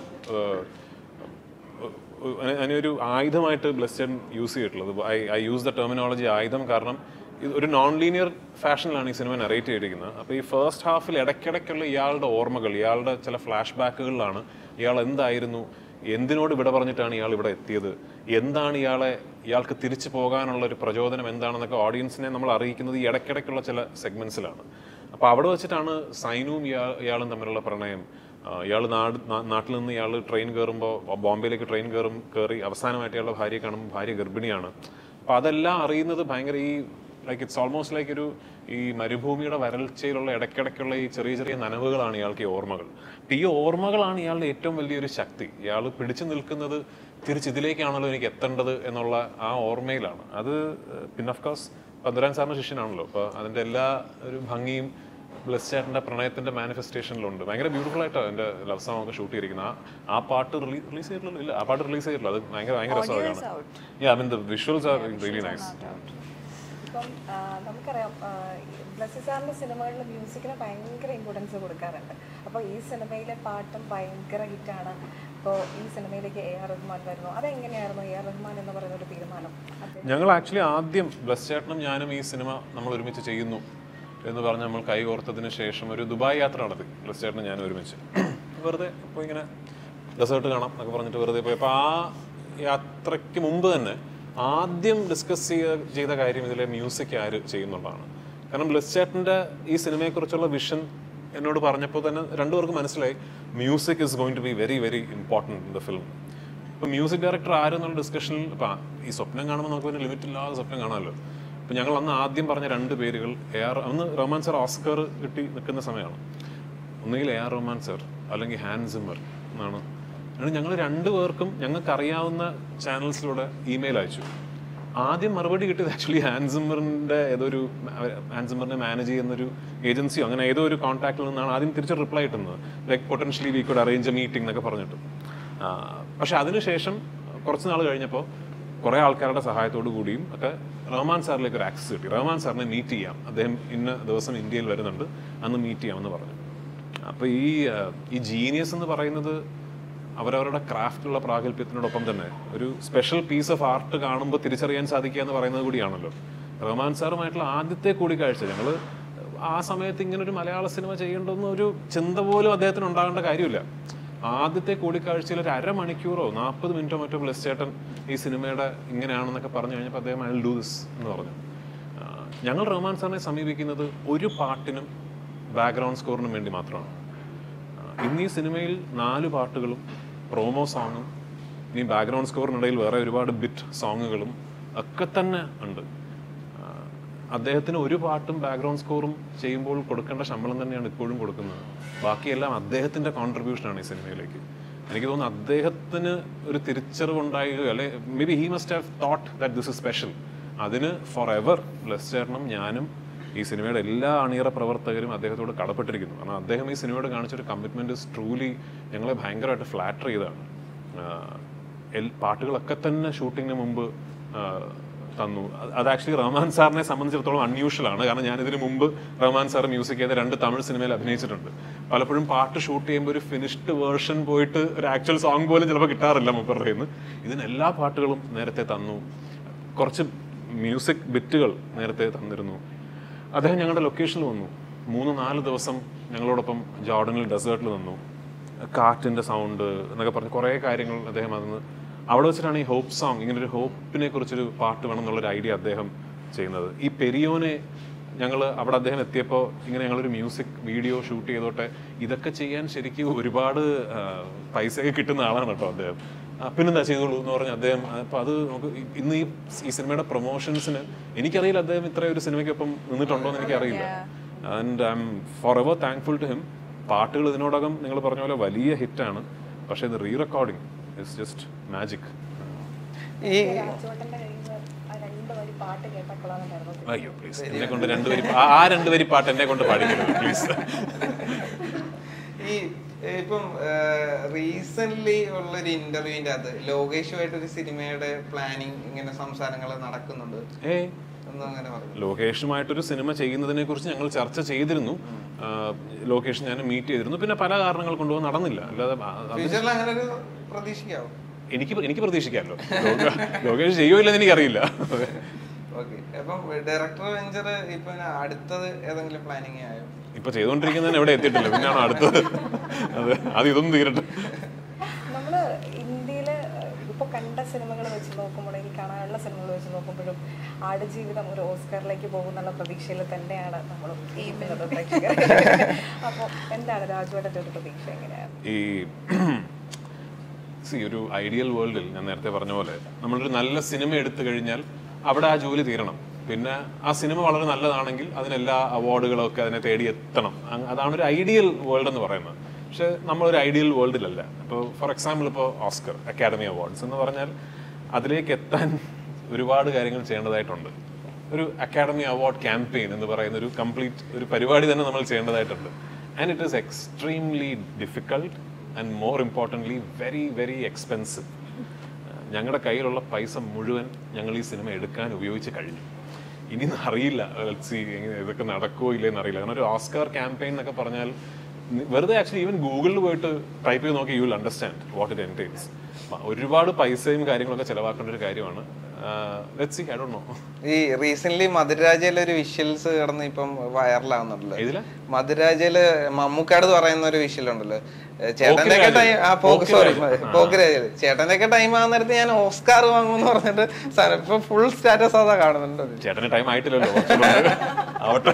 അതിനൊരു ആയുധമായിട്ട് ബ്ലെസ്സൻ യൂസ് ചെയ്തിട്ടുള്ളത്. I I use the terminology ആയുധം. കാരണം ഇത് ഒരു നോൺ ലീനിയർ ഫാഷനിലാണ് ഈ സിനിമ നറേറ്റ് ചെയ്തിരിക്കുന്നത്. അപ്പോൾ ഈ ഫസ്റ്റ് ഹാഫിൽ ഇടയ്ക്കിടയ്ക്കുള്ള ഇയാളുടെ ഓർമ്മകൾ, ഇയാളുടെ ചില ഫ്ലാഷ് ബാക്കുകളിലാണ് ഇയാൾ എന്തായിരുന്നു, എന്തിനോട് വിട പറഞ്ഞിട്ടാണ് ഇയാൾ ഇവിടെ എത്തിയത്, എന്താണ് ഇയാളെ ഇയാൾക്ക് തിരിച്ചു പോകാനുള്ള ഒരു പ്രചോദനം എന്താണെന്നൊക്കെ ഓഡിയൻസിനെ നമ്മൾ അറിയിക്കുന്നത് ഈ ഇടയ്ക്കിടയ്ക്കുള്ള ചില സെഗ്മെൻറ്റ്സിലാണ്. അപ്പോൾ അവിടെ വെച്ചിട്ടാണ് സൈനുവും ഇയാൾ ഇയാളും തമ്മിലുള്ള പ്രണയം. ഇയാൾ നാട് നാട്ടിൽ നിന്ന് ഇയാൾ ട്രെയിൻ കയറുമ്പോൾ ബോംബെയിലേക്ക് ട്രെയിൻ കയറും കയറി അവസാനമായിട്ട് ഇയാളുടെ ഭാര്യയെ കാണുമ്പോൾ ഭാര്യ ഗർഭിണിയാണ്. അപ്പോൾ അതെല്ലാം അറിയുന്നത് ഭയങ്കര ഈ ലൈക്ക് ഇറ്റ്സ് ഓൾമോസ്റ്റ് ലൈക്ക് ഒരു ഈ മരുഭൂമിയുടെ വരൾച്ചയിലുള്ള ഇടയ്ക്കിടയ്ക്കുള്ള ഈ ചെറിയ ചെറിയ നനവുകളാണ് ഇയാൾക്ക് ഈ ഓർമ്മകൾ. ഈ ഓർമ്മകളാണ് ഇയാളുടെ ഏറ്റവും വലിയൊരു ശക്തി. ഇയാൾ പിടിച്ചു നിൽക്കുന്നത് തിരിച്ചിതിലേക്കാണല്ലോ എനിക്ക് എത്തേണ്ടത് എന്നുള്ള ആ ഓർമ്മയിലാണ്. അത് പിന്നെ ഓഫ് കോഴ്സ് പന്തുരാൻ സാറിന് ശിഷ്യനാണല്ലോ. അപ്പോൾ അതിൻ്റെ എല്ലാ ഒരു ഭംഗിയും ബ്ലെസ് ചേട്ടൻ്റെ പ്രണയത്തിൻ്റെ മാനിഫെസ്റ്റേഷനിലുണ്ട്. ഭയങ്കര ബ്യൂട്ടിഫുൾ ആയിട്ടാണ് എൻ്റെ ലവ് സോങ് ഒക്കെ ഷൂട്ട് ചെയ്തിരിക്കുന്നത്. ആ ആ പാട്ട് റിലീസ് റിലീസ് ചെയ്തിട്ടുള്ളൂ ഇല്ല ആ പാട്ട് റിലീസ് ചെയ്തിട്ടുള്ളൂ. അത് ഭയങ്കര ഭയങ്കര രസമാണ്. Yeah I mean the visuals are really nice. ഇപ്പം നമുക്കറിയാം ബ്ലസ്സി സാറിൻ്റെ സിനിമകളിൽ മ്യൂസിക്കിന് ഭയങ്കര ഇമ്പോർട്ടൻസ് കൊടുക്കാറുണ്ട്. അപ്പോൾ ഈ സിനിമയിലെ പാട്ടും ഭയങ്കര ഹിറ്റാണ്. അപ്പോൾ ഈ സിനിമയിലേക്ക് എ ആർ റഹ്മാൻ വരുന്നു. അതെങ്ങനെയായിരുന്നു എ ആർ റഹ്മാൻ എന്ന് പറയുന്ന ഒരു തീരുമാനം? ഞങ്ങൾ ആക്ച്വലി ആദ്യം ബ്ലെസ് ചേട്ടനും ഞാനും ഈ സിനിമ നമ്മൾ ഒരുമിച്ച് ചെയ്യുന്നു എന്ന് പറഞ്ഞ് നമ്മൾ കൈ ഓർത്തതിന് ശേഷം ഒരു ദുബായ് യാത്ര നടത്തി ബ്ലെസ് ചേട്ടനും ഞാനും ഒരുമിച്ച്. വെറുതെ ഇപ്പോൾ ഇങ്ങനെ ഡെസേർട്ട് കാണാം എന്നൊക്കെ പറഞ്ഞിട്ട് വെറുതെ പോയി. അപ്പോൾ ആ യാത്രയ്ക്ക് മുമ്പ് തന്നെ ആദ്യം ഡിസ്കസ് ചെയ്ത ചെയ്ത കാര്യം ഇതിലെ മ്യൂസിക് ആര് ചെയ്യുന്നുള്ളതാണ്. കാരണം ബ്ലെസ് ചേട്ടൻ്റെ ഈ സിനിമയെക്കുറിച്ചുള്ള വിഷൻ എന്നോട് പറഞ്ഞപ്പോൾ തന്നെ രണ്ടുപേർക്ക് മനസ്സിലായി music is going to be very very important in the film. ഇപ്പോൾ മ്യൂസിക് ഡയറക്ടർ ആരെന്നുള്ള ഡിസ്കഷനിൽ ഇപ്പം ഈ സ്വപ്നം കാണുമ്പോൾ നമുക്ക് പിന്നെ ലിമിറ്റ് ഇല്ലാതെ സ്വപ്നം കാണാമല്ലോ. അപ്പോൾ ഞങ്ങൾ അന്ന് ആദ്യം പറഞ്ഞ രണ്ട് പേരുകൾ എ ആർ അന്ന് റഹ്മാൻ സർ ഓസ്കർ കിട്ടി നിൽക്കുന്ന സമയമാണ്. ഒന്നുകിൽ എ ആർ റഹ്മാൻ സർ അല്ലെങ്കിൽ ഹാൻസ് സിമ്മർ എന്നാണ്. അങ്ങനെ ഞങ്ങൾ രണ്ടു പേർക്കും ഞങ്ങൾക്ക് അറിയാവുന്ന ചാനൽസിലൂടെ ഇമെയിൽ അയച്ചു. ആദ്യം മറുപടി കിട്ടിയത് ആക്ച്വലി ഹാൻസ് സിമ്മറിൻ്റെ ഏതൊരു ഹാൻസ് സിമ്മറിനെ മാനേജ് ചെയ്യുന്നൊരു ഏജൻസിയോ അങ്ങനെ ഏതോ ഒരു കോൺടാക്റ്റിൽ നിന്നാണ് ആദ്യം തിരിച്ച് റിപ്ലൈ കിട്ടുന്നത്. Like potentially we could arrange a meeting എന്നൊക്കെ പറഞ്ഞിട്ട്. പക്ഷെ അതിനുശേഷം കുറച്ച് നാൾ കഴിഞ്ഞപ്പോൾ കുറേ ആൾക്കാരുടെ സഹായത്തോടു കൂടിയും ഒക്കെ റഹ്മാൻ സാറിലേക്ക് ഒരു ആക്സസ് കിട്ടി. റഹ്മാൻ സാറിനെ മീറ്റ് ചെയ്യാം, അദ്ദേഹം ഇന്ന ദിവസം ഇന്ത്യയിൽ വരുന്നുണ്ട്, അന്ന് മീറ്റ് ചെയ്യാമെന്ന് പറഞ്ഞു. അപ്പോൾ ഈ ഈ ജീനിയസ് എന്ന് പറയുന്നത് അവരവരുടെ ക്രാഫ്റ്റുള്ള പ്രാഗൽഭ്യത്തിനോടൊപ്പം തന്നെ ഒരു സ്പെഷ്യൽ പീസ് ഓഫ് ആർട്ട് കാണുമ്പോൾ തിരിച്ചറിയാൻ സാധിക്കുക എന്ന് പറയുന്നത് കൂടിയാണല്ലോ. റഹ്മാൻ സാറുമായിട്ടുള്ള ആദ്യത്തെ കൂടിക്കാഴ്ച ഞങ്ങൾ ആ സമയത്ത് ഇങ്ങനെ ഒരു മലയാള സിനിമ ചെയ്യേണ്ടെന്ന ഒരു ചിന്ത പോലും അദ്ദേഹത്തിന് ഉണ്ടാകേണ്ട കാര്യമില്ല. ആദ്യത്തെ കൂടിക്കാഴ്ചയിൽ ഒരു അരമണിക്കൂറോ നാൽപ്പത് മിനിറ്റോ മറ്റോ ബ്ലെസ് ചേട്ടൻ ഈ സിനിമയുടെ ഇങ്ങനെയാണെന്നൊക്കെ പറഞ്ഞു കഴിഞ്ഞപ്പോൾ അദ്ദേഹം ഐ വിൽ ഡു ദിസ് എന്ന് പറഞ്ഞു. ഞങ്ങൾ റഹ്മാൻ സാറിനെ സമീപിക്കുന്നത് ഒരു പാട്ടിനും ബാക്ക്ഗ്രൗണ്ട് സ്കോറിനും വേണ്ടി മാത്രമാണ്. ഇന്ന് ഈ സിനിമയിൽ നാല് പാട്ടുകളും പ്രോമോ സോങ്ങും ഇനി ബാക്ക്ഗ്രൗണ്ട് സ്കോറിനിടയിൽ വേറെ ഒരുപാട് ബിറ്റ് സോങ്ങുകളും ഒക്കെ തന്നെ ഉണ്ട്. അദ്ദേഹത്തിന് ഒരു പാട്ടും ബാക്ക്ഗ്രൗണ്ട് സ്കോറും ചെയ്യുമ്പോൾ കൊടുക്കേണ്ട ശമ്പളം തന്നെയാണ് ഇപ്പോഴും കൊടുക്കുന്നത്. ബാക്കിയെല്ലാം അദ്ദേഹത്തിൻ്റെ കോൺട്രിബ്യൂഷനാണ് ഈ സിനിമയിലേക്ക്. എനിക്ക് തോന്നുന്നു അദ്ദേഹത്തിന് ഒരു തിരിച്ചറിവുണ്ടായോ, അല്ലെ maybe he must have thought that this is special. അതിന് ഫോർ എവർ ബ്ലെസ് ചേട്ടനും ഞാനും ഈ സിനിമയുടെ എല്ലാ അണിയറ പ്രവർത്തകരും അദ്ദേഹത്തോട് കടപ്പെട്ടിരിക്കുന്നു. കാരണം അദ്ദേഹം ഈ സിനിമയോട് കാണിച്ചൊരു കമ്മിറ്റ്മെൻറ്റ് ട്രൂലി ഞങ്ങളെ ഭയങ്കരമായിട്ട് ഫ്ലാറ്റർ ചെയ്തതാണ്. എൽ പാട്ടുകളൊക്കെ തന്നെ ഷൂട്ടിങ്ങിന് മുമ്പ് തന്നു. അത് ആക്ച്വലി റഹ്മാൻ സാറിനെ സംബന്ധിച്ചിടത്തോളം അൺയൂഷ്വൽ ആണ്. കാരണം ഞാനിതിന് മുമ്പ് റഹ്മാൻ സാർ മ്യൂസിക് ചെയ്ത രണ്ട് തമിഴ് സിനിമയിൽ അഭിനയിച്ചിട്ടുണ്ട്. പലപ്പോഴും പാട്ട് ഷൂട്ട് ചെയ്യുമ്പോൾ ഒരു ഫിനിഷ്ഡ് വേർഷൻ പോയിട്ട് ഒരു ആക്ച്വൽ സോങ് പോലും ചിലപ്പോൾ കിട്ടാറില്ല മൂപ്പരുടെ കയ്യിൽ നിന്ന്. ഇതിന് എല്ലാ പാട്ടുകളും നേരത്തെ തന്നു. കുറച്ച് മ്യൂസിക് ബിറ്റുകൾ നേരത്തെ തന്നിരുന്നു. അദ്ദേഹം ഞങ്ങളുടെ ലൊക്കേഷനിൽ വന്നു. മൂന്ന് നാല് ദിവസം ഞങ്ങളോടൊപ്പം ജോർഡനിൽ ഡെസേർട്ടിൽ നിന്നു. കാറ്റിൻ്റെ സൗണ്ട് എന്നൊക്കെ പറഞ്ഞ് കുറേ കാര്യങ്ങൾ അദ്ദേഹം അതിന് അവിടെ വെച്ചിട്ടാണ് ഈ ഹോപ്പ് സോങ്, ഇങ്ങനെ ഒരു ഹോപ്പിനെ കുറിച്ചൊരു പാട്ട് വേണം എന്നുള്ളൊരു ഐഡിയ അദ്ദേഹം ചെയ്യുന്നത്. ഈ പെരിയോനെ ഞങ്ങൾ അവിടെ അദ്ദേഹം എത്തിയപ്പോൾ ഇങ്ങനെ ഞങ്ങളൊരു മ്യൂസിക് വീഡിയോ ഷൂട്ട് ചെയ്തോട്ടെ, ഇതൊക്കെ ചെയ്യാൻ ശരിക്കും ഒരുപാട് പൈസയൊക്കെ കിട്ടുന്ന ആളാണ് കേട്ടോ അദ്ദേഹം. പിന്നെന്താ ചെയ്തോളൂ എന്ന് പറഞ്ഞ് അദ്ദേഹം. അപ്പോൾ അത് നമുക്ക് ഇന്ന് ഈ ഈ സിനിമയുടെ പ്രൊമോഷൻസിന് എനിക്കറിയില്ല അദ്ദേഹം ഇത്ര ഒരു സിനിമയ്ക്കൊപ്പം നിന്നിട്ടുണ്ടോ എന്ന് എനിക്കറിയില്ല. And I'm forever thankful to him. പാട്ടുകൾ ഇതിനോടകം നിങ്ങൾ പറഞ്ഞ പോലെ വലിയ ഹിറ്റാണ്. പക്ഷേ ഇത് re recording it's just magic. ഈ അയ്യോ പ്ലീസ്, എന്നെ കൊണ്ട് രണ്ടുപേരി ആ രണ്ടുപേരി പാട്ട് എന്നെ കൊണ്ട് പാടിക്കരുത് പ്ലീസ്. ഈ ഇപ്പം റീസെന്റ് ഉള്ളൊരു ഇന്റർവ്യൂവിന്റെ അത് ലോകേഷുമായിട്ട് ഒരു സിനിമയുടെ പ്ലാനിങ് ഇങ്ങനെ സംസാരങ്ങൾ നടക്കുന്നുണ്ട്. ഏ ലോകേഷുമായിട്ടൊരു സിനിമ ചെയ്യുന്നതിനെ കുറിച്ച് ഞങ്ങൾ ചർച്ച ചെയ്തിരുന്നു. ലോകേഷ് ഞാൻ മീറ്റ് ചെയ്തിരുന്നു. പിന്നെ പല കാരണങ്ങൾ കൊണ്ടുപോകാൻ നടന്നില്ല. അല്ലാതെ എനിക്ക് എനിക്ക് പ്രതീക്ഷിക്കാമല്ലോ. ലോകേഷ് ചെയ്യുമോ ഇല്ലെന്ന് എനിക്കറിയില്ല. ഇപ്പൊ ചെയ്തുകൊണ്ടിരിക്കുന്നതിന് എവിടെ എത്തിയിട്ടില്ല, പിന്നെയാണോ അടുത്തത്? അതെ, അത് ഇതൊന്നും തീരട്ടെ. നമ്മള് ഇന്ത്യയില് ഇപ്പൊ കണ്ട സിനിമകൾ വെച്ച് നോക്കുമ്പോൾ, എനിക്ക് കാണാനുള്ള സിനിമകൾ വെച്ച് നോക്കുമ്പോഴും ആടുജീവിതം ഒരു ഓസ്കറിലേക്ക് പോകുന്നുള്ള പ്രതീക്ഷയിൽ തന്നെയാണ് നമ്മൾ ചെയ്യുന്നത് പ്രേക്ഷകർ. അപ്പൊ എന്താണ് രാജുവേട്ടന്റെ ഒരു പ്രതീക്ഷ എങ്ങനെയാണ്? ഈ സി ഒരു ഐഡിയൽ വേൾഡിൽ ഞാൻ നേരത്തെ പറഞ്ഞ പോലെ നമ്മളൊരു നല്ല സിനിമ എടുത്തു കഴിഞ്ഞാൽ അവിടെ ആ ജോലി തീരണം. പിന്നെ ആ സിനിമ വളരെ നല്ലതാണെങ്കിൽ അതിനെല്ലാ അവാർഡുകളൊക്കെ അതിനെ തേടി എത്തണം. അതാണ് ഒരു ഐഡിയൽ വേൾഡ് എന്ന് പറയുന്നത്. പക്ഷെ നമ്മളൊരു ഐഡിയൽ വേൾഡിലല്ല. ഇപ്പോൾ ഫോർ എക്സാമ്പിൾ ഇപ്പോൾ ഓസ്കർ അക്കാഡമി അവാർഡ്സ് എന്ന് പറഞ്ഞാൽ അതിലേക്ക് എത്താൻ ഒരുപാട് കാര്യങ്ങൾ ചെയ്യേണ്ടതായിട്ടുണ്ട്. ഒരു അക്കാഡമി അവാർഡ് ക്യാമ്പയിൻ എന്ന് പറയുന്ന ഒരു കംപ്ലീറ്റ് ഒരു പരിപാടി തന്നെ നമ്മൾ ചെയ്യേണ്ടതായിട്ടുണ്ട്. And it is extremely difficult and more importantly very very expensive. ഞങ്ങളുടെ കയ്യിലുള്ള പൈസ മുഴുവൻ ഞങ്ങൾ ഈ സിനിമ എടുക്കാൻ ഉപയോഗിച്ച് കഴിഞ്ഞു. ഇനി അറിയില്ല സി ഇതൊക്കെ നടക്കുമോ ഇല്ലെന്ന് അറിയില്ല. കാരണം ഒരു ഓസ്കാർ ക്യാമ്പയിൻ എന്നൊക്കെ പറഞ്ഞാൽ വെറുതെ ആക്ച്വലി ഈവൻ ഗൂഗിളിൽ പോയിട്ട് ടൈപ്പ് ചെയ്ത് നോക്കി you will understand what it entails. ഒരുപാട് പൈസയും കാര്യങ്ങളൊക്കെ ചിലവാക്കേണ്ട ഒരു കാര്യമാണ്. Let's see, I don't know. ഈ റീസെന്റ് മധുരാജയിലെ ഒരു വിഷ്വൽസ് കിടന്ന് ഇപ്പം വൈറലാവുന്നുണ്ടല്ലോ. മധുരാജയില് മമ്മൂക്കാട് പറയുന്ന ഒരു വിഷ്വൽ ഉണ്ടല്ലോ, ചേട്ടന്റെ ഒക്കെ ടൈം സോറി പോക്കിരാജയില് ചേട്ടന്റെ ഒക്കെ ടൈം ആകുന്ന നേരത്ത് ഞാൻ ഓസ്കാർ വാങ്ങുമെന്ന് പറഞ്ഞിട്ട് ഇപ്പൊ ഫുൾ സ്റ്റാറ്റസ് അതാ കാണുന്നുണ്ട്. ചേട്ടന്റെ ടൈം ആയിട്ടില്ലല്ലോ. ആവട്ടെ.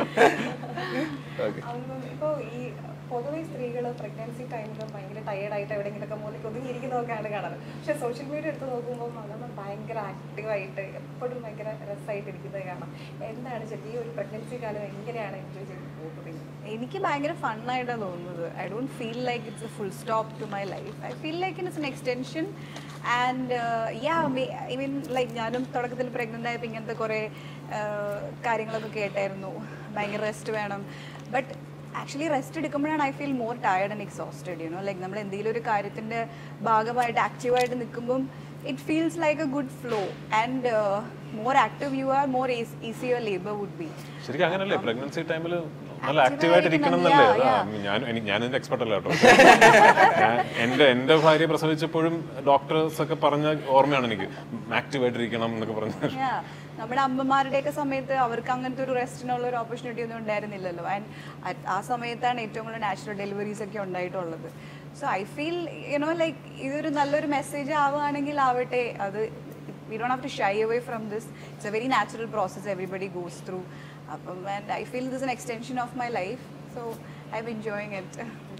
ഇപ്പൊ ഈ പൊതുവെ സ്ത്രീകള് പ്രഗ്നൻസി ടൈമിൽ ഭയങ്കര ടയേർഡായിട്ട് എവിടെയെങ്കിലൊക്കെ മൂലയ്ക്ക് ഒതുങ്ങിയിരിക്കുന്നതൊക്കെയാണ് കാണുന്നത്. പക്ഷെ സോഷ്യൽ മീഡിയ എടുത്ത് നോക്കുമ്പോൾ അതൊന്ന് ഭയങ്കര ആക്റ്റീവായിട്ട് എപ്പോഴും ഭയങ്കര രസമായിട്ട് ഇരിക്കുന്നത് കാണാം. എന്താണ് ശരി ഈ ഒരു പ്രഗ്നൻസി കാലം എങ്ങനെയാണ് എൻജോയ് ചെയ്ത് പോകുന്നത്? എനിക്ക് ഭയങ്കര ഫണ്ണായിട്ടാണ് തോന്നുന്നത്. I don't feel like it's a full stop to my life. I feel like it's an extension. And yeah I mean like ഞാനും തുടക്കത്തിൽ പ്രഗ്നൻ്റ് ആയപ്പോൾ ഇങ്ങനത്തെ കുറേ കാര്യങ്ങളൊക്കെ കേട്ടായിരുന്നു, ഭയങ്കര റെസ്റ്റ് വേണം. ബട്ട് ആക്ച്വലി റെസ്റ്റ് എടുക്കുമ്പോഴാണ് I feel more tired and exhausted. You know like നമ്മൾ എന്തെങ്കിലും ഒരു കാര്യത്തിൻ്റെ ഭാഗമായിട്ട് ആക്റ്റീവായിട്ട് നിൽക്കുമ്പം it feels like a good flow. And more active you are, more easy your labour would be. ശരിക്കും അങ്ങനല്ലേ? പ്രഗ്നൻസി ടൈമിൽ നല്ല ആക്റ്റീവായിട്ട് ഇരിക്കണം എന്നല്ലേ? ഞാൻ ഞാൻ എൻ്റെ എക്സ്പെർട്ട് അല്ല കേട്ടോ. എൻ്റെ എൻ്റെ ഭാര്യ പ്രസവിച്ചപ്പോഴും ഡോക്ടേഴ്സ് ഒക്കെ പറഞ്ഞ ഓർമ്മയാണ് എനിക്ക്, ആക്റ്റീവായിട്ടിരിക്കണം എന്നൊക്കെ പറഞ്ഞു. നമ്മുടെ അമ്മമാരുടെയൊക്കെ സമയത്ത് അവർക്ക് അങ്ങനത്തെ ഒരു റെസ്റ്റിനുള്ള ഒരു ഓപ്പർച്യൂണിറ്റി ഒന്നും ഉണ്ടായിരുന്നില്ലല്ലോ. ആൻഡ് ആ സമയത്താണ് ഏറ്റവും കൂടുതൽ നാച്ചുറൽ ഡെലിവറീസ് ഒക്കെ ഉണ്ടായിട്ടുള്ളത്. So I feel you know like ഇതൊരു നല്ലൊരു മെസ്സേജ് ആവുകയാണെങ്കിൽ ആവട്ടെ. അത് we don't have to shy away from this. It's a very natural process everybody goes through. Um, and I feel this is an extension of my life. So I'm enjoying it.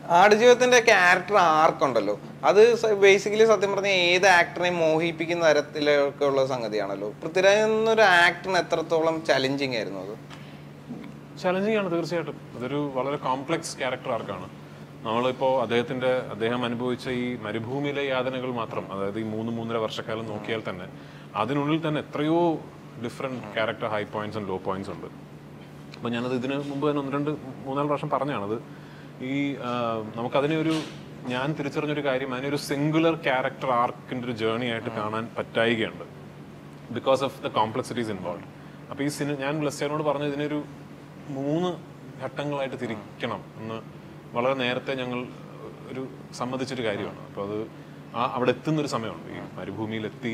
ആടുജീവിതത്തിന്റെ character ആർക്കുണ്ടല്ലോ അത് basically സത്യം പറഞ്ഞാൽ ഏത് ആക്ടറിനെയും മോഹിപ്പിക്കുന്ന തരത്തിലൊക്കെ ഉള്ള സംഗതിയാണല്ലോ. പൃഥ്വിരാജ് എന്നൊരു ആക്ടറിന് എത്രത്തോളം challenging ആയിരുന്നു അത്? ചലഞ്ചിങ് ആണ് തീർച്ചയായിട്ടും. അതൊരു വളരെ കോംപ്ലക്സ് ക്യാരക്ടർ ആർക്കാണ്. നമ്മളിപ്പോൾ അദ്ദേഹത്തിന്റെ അദ്ദേഹം അനുഭവിച്ച ഈ മരുഭൂമിയിലെ യാതനകൾ മാത്രം, അതായത് ഈ മൂന്ന് മൂന്നര വർഷക്കാലം നോക്കിയാൽ തന്നെ അതിനുള്ളിൽ തന്നെ എത്രയോ different character high points and low points ഉണ്ട്. അപ്പോൾ ഞാനത് ഇതിന് മുമ്പ് തന്നെ ഒന്ന് രണ്ട് മൂന്നാല് പ്രാവശ്യം പറഞ്ഞാണത്. ഈ നമുക്കതിനെ ഒരു ഞാൻ തിരിച്ചറിഞ്ഞൊരു കാര്യം, അതിനൊരു സിംഗുലർ ക്യാരക്ടർ ആർക്കിൻ്റെ ഒരു ജേർണി ആയിട്ട് കാണാൻ പറ്റായികയുണ്ട് because of the complexities involve. അപ്പോൾ ഈ സിനിമ ഞാൻ ബ്ലസ്റ്റിനോട് പറഞ്ഞു ഇതിനൊരു മൂന്ന് ഘട്ടങ്ങളായിട്ട് തിരിക്കണം എന്ന് വളരെ നേരത്തെ ഞങ്ങൾ ഒരു സമ്മതിച്ചൊരു കാര്യമാണ്. അപ്പോൾ അത് ആ അവിടെ എത്തുന്നൊരു സമയമുണ്ട്, ഈ മരുഭൂമിയിലെത്തി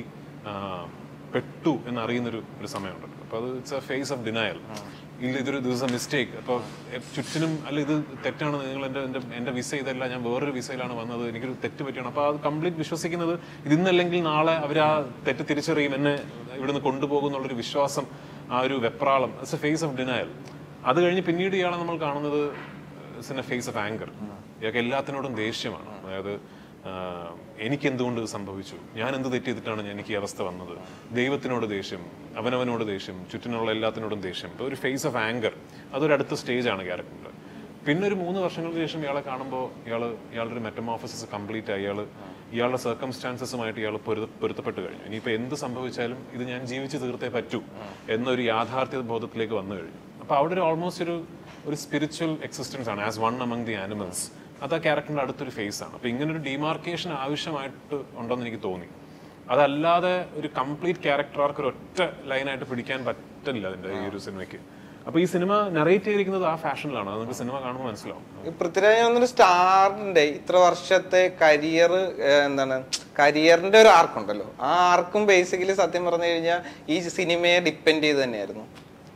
പെട്ടു എന്നറിയുന്നൊരു ഒരു സമയമുണ്ട്. അപ്പോൾ അത് it's a phase of denial. ഇല്ല ഇതൊരു ദിവസം മിസ്റ്റേക്ക്, അപ്പോൾ ചുറ്റിനും അല്ല ഇത് തെറ്റാണ്, നിങ്ങൾ എൻ്റെ എൻ്റെ എൻ്റെ വിസ ഇതല്ല, ഞാൻ വേറൊരു വിസയിലാണ് വന്നത്, എനിക്കൊരു തെറ്റ് പറ്റിയാണ്. അപ്പോൾ അത് കംപ്ലീറ്റ് വിശ്വസിക്കുന്നത് ഇതിന്നല്ലെങ്കിൽ നാളെ അവർ ആ തെറ്റ് തിരിച്ചറിയും, എന്നെ ഇവിടുന്ന് കൊണ്ടുപോകും എന്നുള്ളൊരു വിശ്വാസം, ആ ഒരു വെപ്രാളം, it's a phase of denial. അത് കഴിഞ്ഞ് പിന്നീട് ഇയാളെ നമ്മൾ കാണുന്നത് it's in a phase of anger. ഇയാൾക്ക് എല്ലാത്തിനോടും ദേഷ്യമാണ്. അതായത് എനിക്കെന്തുകൊണ്ട് ഇത് സംഭവിച്ചു, ഞാൻ എന്ത് തെറ്റ് ചെയ്തിട്ടാണ് എനിക്ക് ഈ അവസ്ഥ വന്നത്, ദൈവത്തിനോട് ദേഷ്യം, അവനവനോട് ദേഷ്യം, ചുറ്റിനുള്ള എല്ലാത്തിനോടും ദേഷ്യം. ഇപ്പോൾ ഒരു ഫേസ് ഓഫ് ആങ്കർ, അതൊരു അടുത്ത സ്റ്റേജാണ് ക്യാരക്ടറിൻ്റെ. പിന്നെ ഒരു മൂന്ന് വർഷങ്ങൾക്ക് ശേഷം ഇയാളെ കാണുമ്പോൾ ഇയാൾ ഇയാളുടെ ഒരു മെറ്റമോർഫസിസ് കംപ്ലീറ്റ് ആയി. ഇയാൾ ഇയാളുടെ സർക്കംസ്റ്റാൻസസുമായിട്ട് ഇയാൾ പൊരുത്ത പൊരുത്തപ്പെട്ട് കഴിഞ്ഞു. ഇനിയിപ്പോൾ എന്ത് സംഭവിച്ചാലും ഇത് ഞാൻ ജീവിച്ച് തീർത്തേ പറ്റൂ എന്നൊരു യാഥാർത്ഥ്യ ബോധത്തിലേക്ക് വന്നു കഴിഞ്ഞു. അപ്പോൾ അവിടെ ഒരു ഓൾമോസ്റ്റ് ഒരു ഒരു സ്പിരിച്വൽ എക്സിസ്റ്റൻസ് ആണ്, as one among the animals. അത് ആ ക്യാരക്ടറിന്റെ അടുത്തൊരു ഫേസ് ആണ്. അപ്പോൾ ഇങ്ങനൊരു ഡിമാർക്കേഷൻ ആവശ്യമായിട്ട് ഉണ്ടെന്ന് എനിക്ക് തോന്നി. അതല്ലാതെ ഒരു കംപ്ലീറ്റ് ക്യാരക്ടർ ആർക്ക് ഒരു ഒറ്റ ലൈനായിട്ട് പിടിക്കാൻ പറ്റില്ല അതിന്റെ ഈ ഒരു സിനിമയ്ക്ക്. അപ്പൊ ഈ സിനിമ നറേറ്റ് ചെയ്തിരിക്കുന്നത് ആ ഫാഷനിലാണ്. അത് നമുക്ക് സിനിമ കാണുമ്പോൾ മനസ്സിലാവും. പൃഥ്വിരാജ് എന്നൊരു സ്റ്റാറിന്റെ ഇത്ര വർഷത്തെ കരിയർ എന്താണ് കരിയറിന്റെ ഒരു ആർക്കുണ്ടല്ലോ, ആ ആർക്കും ബേസിക്കലി സത്യം പറഞ്ഞു കഴിഞ്ഞാൽ ഈ സിനിമയെ ഡിപ്പെൻഡ് ചെയ്ത് തന്നെയായിരുന്നു.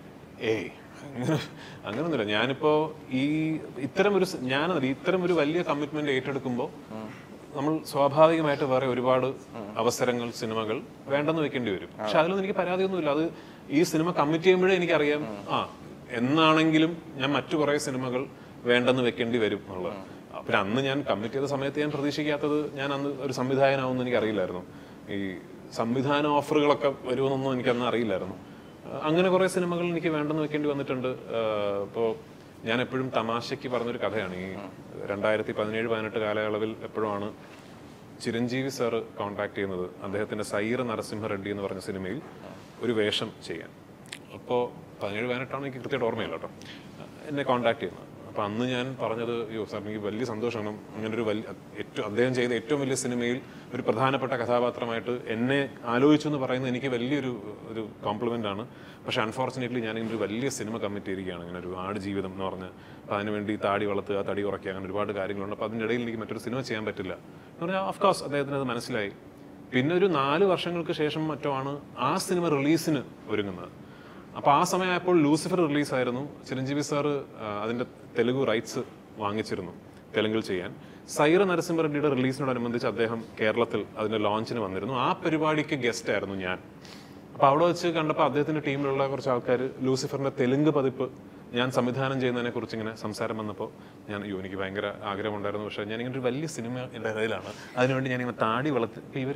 ഏയ് അങ്ങനെ അങ്ങനൊന്നുമില്ല. ഞാനിപ്പോ ഈ ഇത്തരം ഒരു ഞാനല്ല ഇത്തരം ഒരു വലിയ കമ്മിറ്റ്മെന്റ് ഏറ്റെടുക്കുമ്പോൾ നമ്മൾ സ്വാഭാവികമായിട്ട് വേറെ ഒരുപാട് അവസരങ്ങൾ, സിനിമകൾ വേണ്ടെന്ന് വെക്കേണ്ടി വരും. പക്ഷെ അതിലൊന്നും എനിക്ക് പരാതിയൊന്നുമില്ല. അത് ഈ സിനിമ കമ്മിറ്റ് ചെയ്യുമ്പോഴേ എനിക്കറിയാം ആ എന്നാണെങ്കിലും ഞാൻ മറ്റു കുറെ സിനിമകൾ വേണ്ടെന്ന് വെക്കേണ്ടി വരും എന്നുള്ളത്. പിന്നെ അന്ന് ഞാൻ കമ്മിറ്റ് ചെയ്ത സമയത്ത് ഞാൻ പ്രതീക്ഷിക്കാത്തത് ഞാൻ അന്ന് ഒരു സംവിധായകനാവുമെന്ന് എനിക്ക് അറിയില്ലായിരുന്നു. ഈ സംവിധാന ഓഫറുകളൊക്കെ വരുമെന്നൊന്നും എനിക്കന്ന് അറിയില്ലായിരുന്നു. അങ്ങനെ കുറെ സിനിമകൾ എനിക്ക് വേണ്ടെന്ന് വെക്കേണ്ടി വന്നിട്ടുണ്ട്. ഇപ്പോൾ ഞാൻ എപ്പോഴും തമാശയ്ക്ക് പറഞ്ഞൊരു കഥയാണ്. ഈ രണ്ടായിരത്തി പതിനേഴ് പതിനെട്ട് കാലയളവിൽ എപ്പോഴുമാണ് ചിരഞ്ജീവി സാറ് കോൺടാക്ട് ചെയ്യുന്നത് അദ്ദേഹത്തിന്റെ സൈറ നരസിംഹ റെഡ്ഡി എന്ന് പറഞ്ഞ സിനിമയിൽ ഒരു വേഷം ചെയ്യാൻ. അപ്പോൾ പതിനേഴ് പതിനെട്ടാണ് എനിക്ക് കൃത്യമായിട്ട് ഓർമ്മയില്ല കേട്ടോ, എന്നെ കോൺടാക്ട് ചെയ്യുന്നത്. അപ്പോൾ അന്ന് ഞാൻ പറഞ്ഞത് അയ്യോ സാർ എനിക്ക് വലിയ സന്തോഷമാണ് ഇങ്ങനൊരു വലിയ ഏറ്റവും അദ്ദേഹം ചെയ്ത ഏറ്റവും വലിയ സിനിമയിൽ ഒരു പ്രധാനപ്പെട്ട കഥാപാത്രമായിട്ട് എന്നെ ആലോചിച്ചു എന്ന് പറയുന്നത് എനിക്ക് വലിയൊരു ഒരു കോംപ്ലിമെന്റ് ആണ്. പക്ഷെ അൺഫോർച്ചുനേറ്റ്ലി ഞാൻ ഇങ്ങനെ ഒരു വലിയ സിനിമ കമ്മിറ്റ് ചെയ്തിരിക്കുകയാണ്, ഇങ്ങനെ ഒരു ആട് ജീവിതം എന്ന് പറഞ്ഞ്. അപ്പോൾ അതിനുവേണ്ടി താടി വളർത്തുക, തടി കുറയ്ക്കുക, അങ്ങനെ ഒരുപാട് കാര്യങ്ങളുണ്ട്. അപ്പോൾ അതിൻ്റെ ഇടയിൽ എനിക്ക് മറ്റൊരു സിനിമ ചെയ്യാൻ പറ്റില്ല എന്ന് പറഞ്ഞാൽ ഓഫ് കോഴ്സ് അദ്ദേഹത്തിന് അത് മനസ്സിലായി. പിന്നെ ഒരു നാല് വർഷങ്ങൾക്ക് ശേഷം മറ്റോ ആണ് ആ സിനിമ റിലീസിന് ഒരുങ്ങുന്നത്. അപ്പോൾ ആ സമയമായപ്പോൾ ലൂസിഫർ റിലീസായിരുന്നു. ചിരഞ്ജീവി സാറ് അതിൻ്റെ തെലുഗു റൈറ്റ്സ് വാങ്ങിച്ചിരുന്നു തെലുങ്കിൽ ചെയ്യാൻ. സൈറ നരസിംഹ റെഡ്ഡിയുടെ റിലീസിനോടനുബന്ധിച്ച് അദ്ദേഹം കേരളത്തിൽ അതിൻ്റെ ലോഞ്ചിന് വന്നിരുന്നു. ആ പരിപാടിക്ക് ഗസ്റ്റ് ആയിരുന്നു ഞാൻ. അപ്പോൾ അവിടെ വെച്ച് കണ്ടപ്പോൾ അദ്ദേഹത്തിൻ്റെ ടീമിലുള്ള കുറച്ച് ആൾക്കാർ ലൂസിഫറിൻ്റെ തെലുങ്ക് പതിപ്പ് ഞാൻ സംവിധാനം ചെയ്യുന്നതിനെ കുറിച്ച് ഇങ്ങനെ സംസാരം വന്നപ്പോൾ ഞാൻ അയ്യോ എനിക്ക് ഭയങ്കര ആഗ്രഹമുണ്ടായിരുന്നു. പക്ഷേ ഞാൻ ഇങ്ങനെ ഒരു വലിയ സിനിമ എൻ്റെ കയ്യിലാണ്, അതിനുവേണ്ടി ഞാനിങ്ങനെ താടി വളർത്തി ഇവർ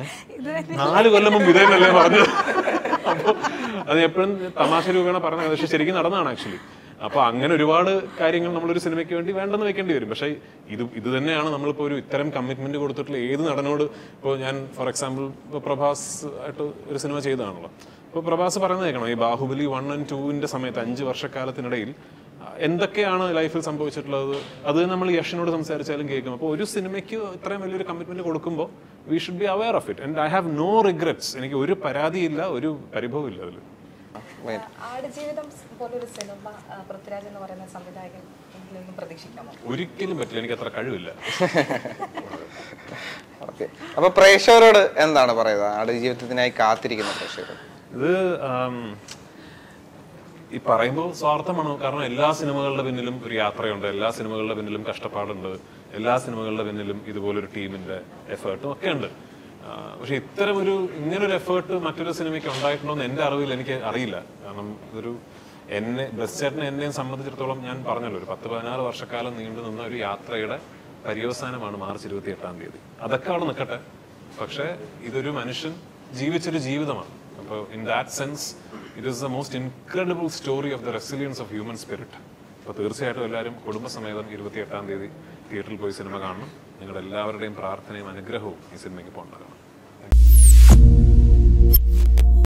നാല് കൊല്ലം മുമ്പ് ഇതേന്നല്ലേ പറഞ്ഞത്. അപ്പോൾ അത് എപ്പോഴും തമാശ രൂപേണ പറഞ്ഞത്, പക്ഷെ ശരിക്കും നടന്നതാണ് ആക്ച്വലി. അപ്പൊ അങ്ങനെ ഒരുപാട് കാര്യങ്ങൾ നമ്മളൊരു സിനിമയ്ക്ക് വേണ്ടി വേണ്ടെന്ന് വെക്കേണ്ടി വരും. പക്ഷേ ഇത് ഇത് തന്നെയാണ് നമ്മളിപ്പോൾ ഒരു ഇത്തരം കമ്മിറ്റ്മെന്റ് കൊടുത്തിട്ടുള്ള ഏത് നടനോട്. ഇപ്പോൾ ഞാൻ ഫോർ എക്സാമ്പിൾ ഇപ്പോൾ പ്രഭാസ് ആയിട്ട് ഒരു സിനിമ ചെയ്തതാണല്ലോ. ഇപ്പോൾ പ്രഭാസ് പറയുന്നത് കേൾക്കണം, ഈ ബാഹുബലി വൺ ആൻഡ് ടൂവിന്റെ സമയത്ത് അഞ്ച് വർഷക്കാലത്തിനിടയിൽ എന്തൊക്കെയാണ് ലൈഫിൽ സംഭവിച്ചിട്ടുള്ളത് അത് നമ്മൾ യഷിനോട് സംസാരിച്ചാലും കേൾക്കും. അപ്പോൾ ഒരു സിനിമയ്ക്ക് ഇത്രയും വലിയൊരു കമ്മിറ്റ്മെന്റ് കൊടുക്കുമ്പോൾ we should be aware of it. And I have no regrets. എനിക്ക് ഒരു പരാതിയില്ല, ഒരു പരിഭവം ഇല്ല അതിൽ. ആടുജീവിതം പോലൊരു സിനിമ പൃഥ്വിരാജ് എന്ന് പറയുന്ന സംവിധായകൻ പ്രതീക്ഷിക്കാമോ? ഒരിക്കലും പറ്റില്ല, എനിക്ക് അത്ര കഴിവില്ല. ഓക്കെ, അപ്പൊ പ്രേക്ഷകരോട് എന്താണ് പറയുക, ആടുജീവിതത്തിനായി കാത്തിരിക്കുന്ന പ്രേക്ഷകർ? ഇത് ഈ പറയുമ്പോൾ സ്വാർത്ഥമാണ്. കാരണം എല്ലാ സിനിമകളുടെ പിന്നിലും ഒരു യാത്രയുണ്ട്, എല്ലാ സിനിമകളുടെ പിന്നിലും കഷ്ടപ്പാടുണ്ട്, എല്ലാ സിനിമകളുടെ പിന്നിലും ഇതുപോലൊരു ടീമിന്റെ എഫേർട്ടും ഒക്കെ ഉണ്ട്. പക്ഷെ ഇത്തരം ഒരു ഇങ്ങനൊരു എഫേർട്ട് മറ്റൊരു സിനിമയ്ക്ക് ഉണ്ടായിട്ടുണ്ടോ എന്ന് എൻ്റെ അറിവിൽ എനിക്ക് അറിയില്ല. കാരണം ഇതൊരു എന്നെ ബ്ലസ്സേട്ടനെ എന്നെയും സംബന്ധിച്ചിടത്തോളം ഞാൻ പറഞ്ഞല്ലോ ഒരു പത്ത് പതിനാറ് വർഷക്കാലം നീണ്ടു നിന്ന ഒരു യാത്രയുടെ പര്യവസാനമാണ് മാർച്ച് ഇരുപത്തി എട്ടാം തീയതി. അതൊക്കെ അവിടെ നിൽക്കട്ടെ, പക്ഷേ ഇതൊരു മനുഷ്യൻ ജീവിച്ചൊരു ജീവിതമാണ്. അപ്പോൾ in that sense it is the most incredible story of the resilience of human spirit. അപ്പോൾ തീർച്ചയായിട്ടും എല്ലാവരും കുടുംബസമേതം ഇരുപത്തി എട്ടാം തീയതി തിയേറ്ററിൽ പോയി സിനിമ കാണണം. നിങ്ങളുടെ എല്ലാവരുടെയും പ്രാർത്ഥനയും അനുഗ്രഹവും ഈ സിനിമയ്ക്ക് പോകേണ്ടതാണ്.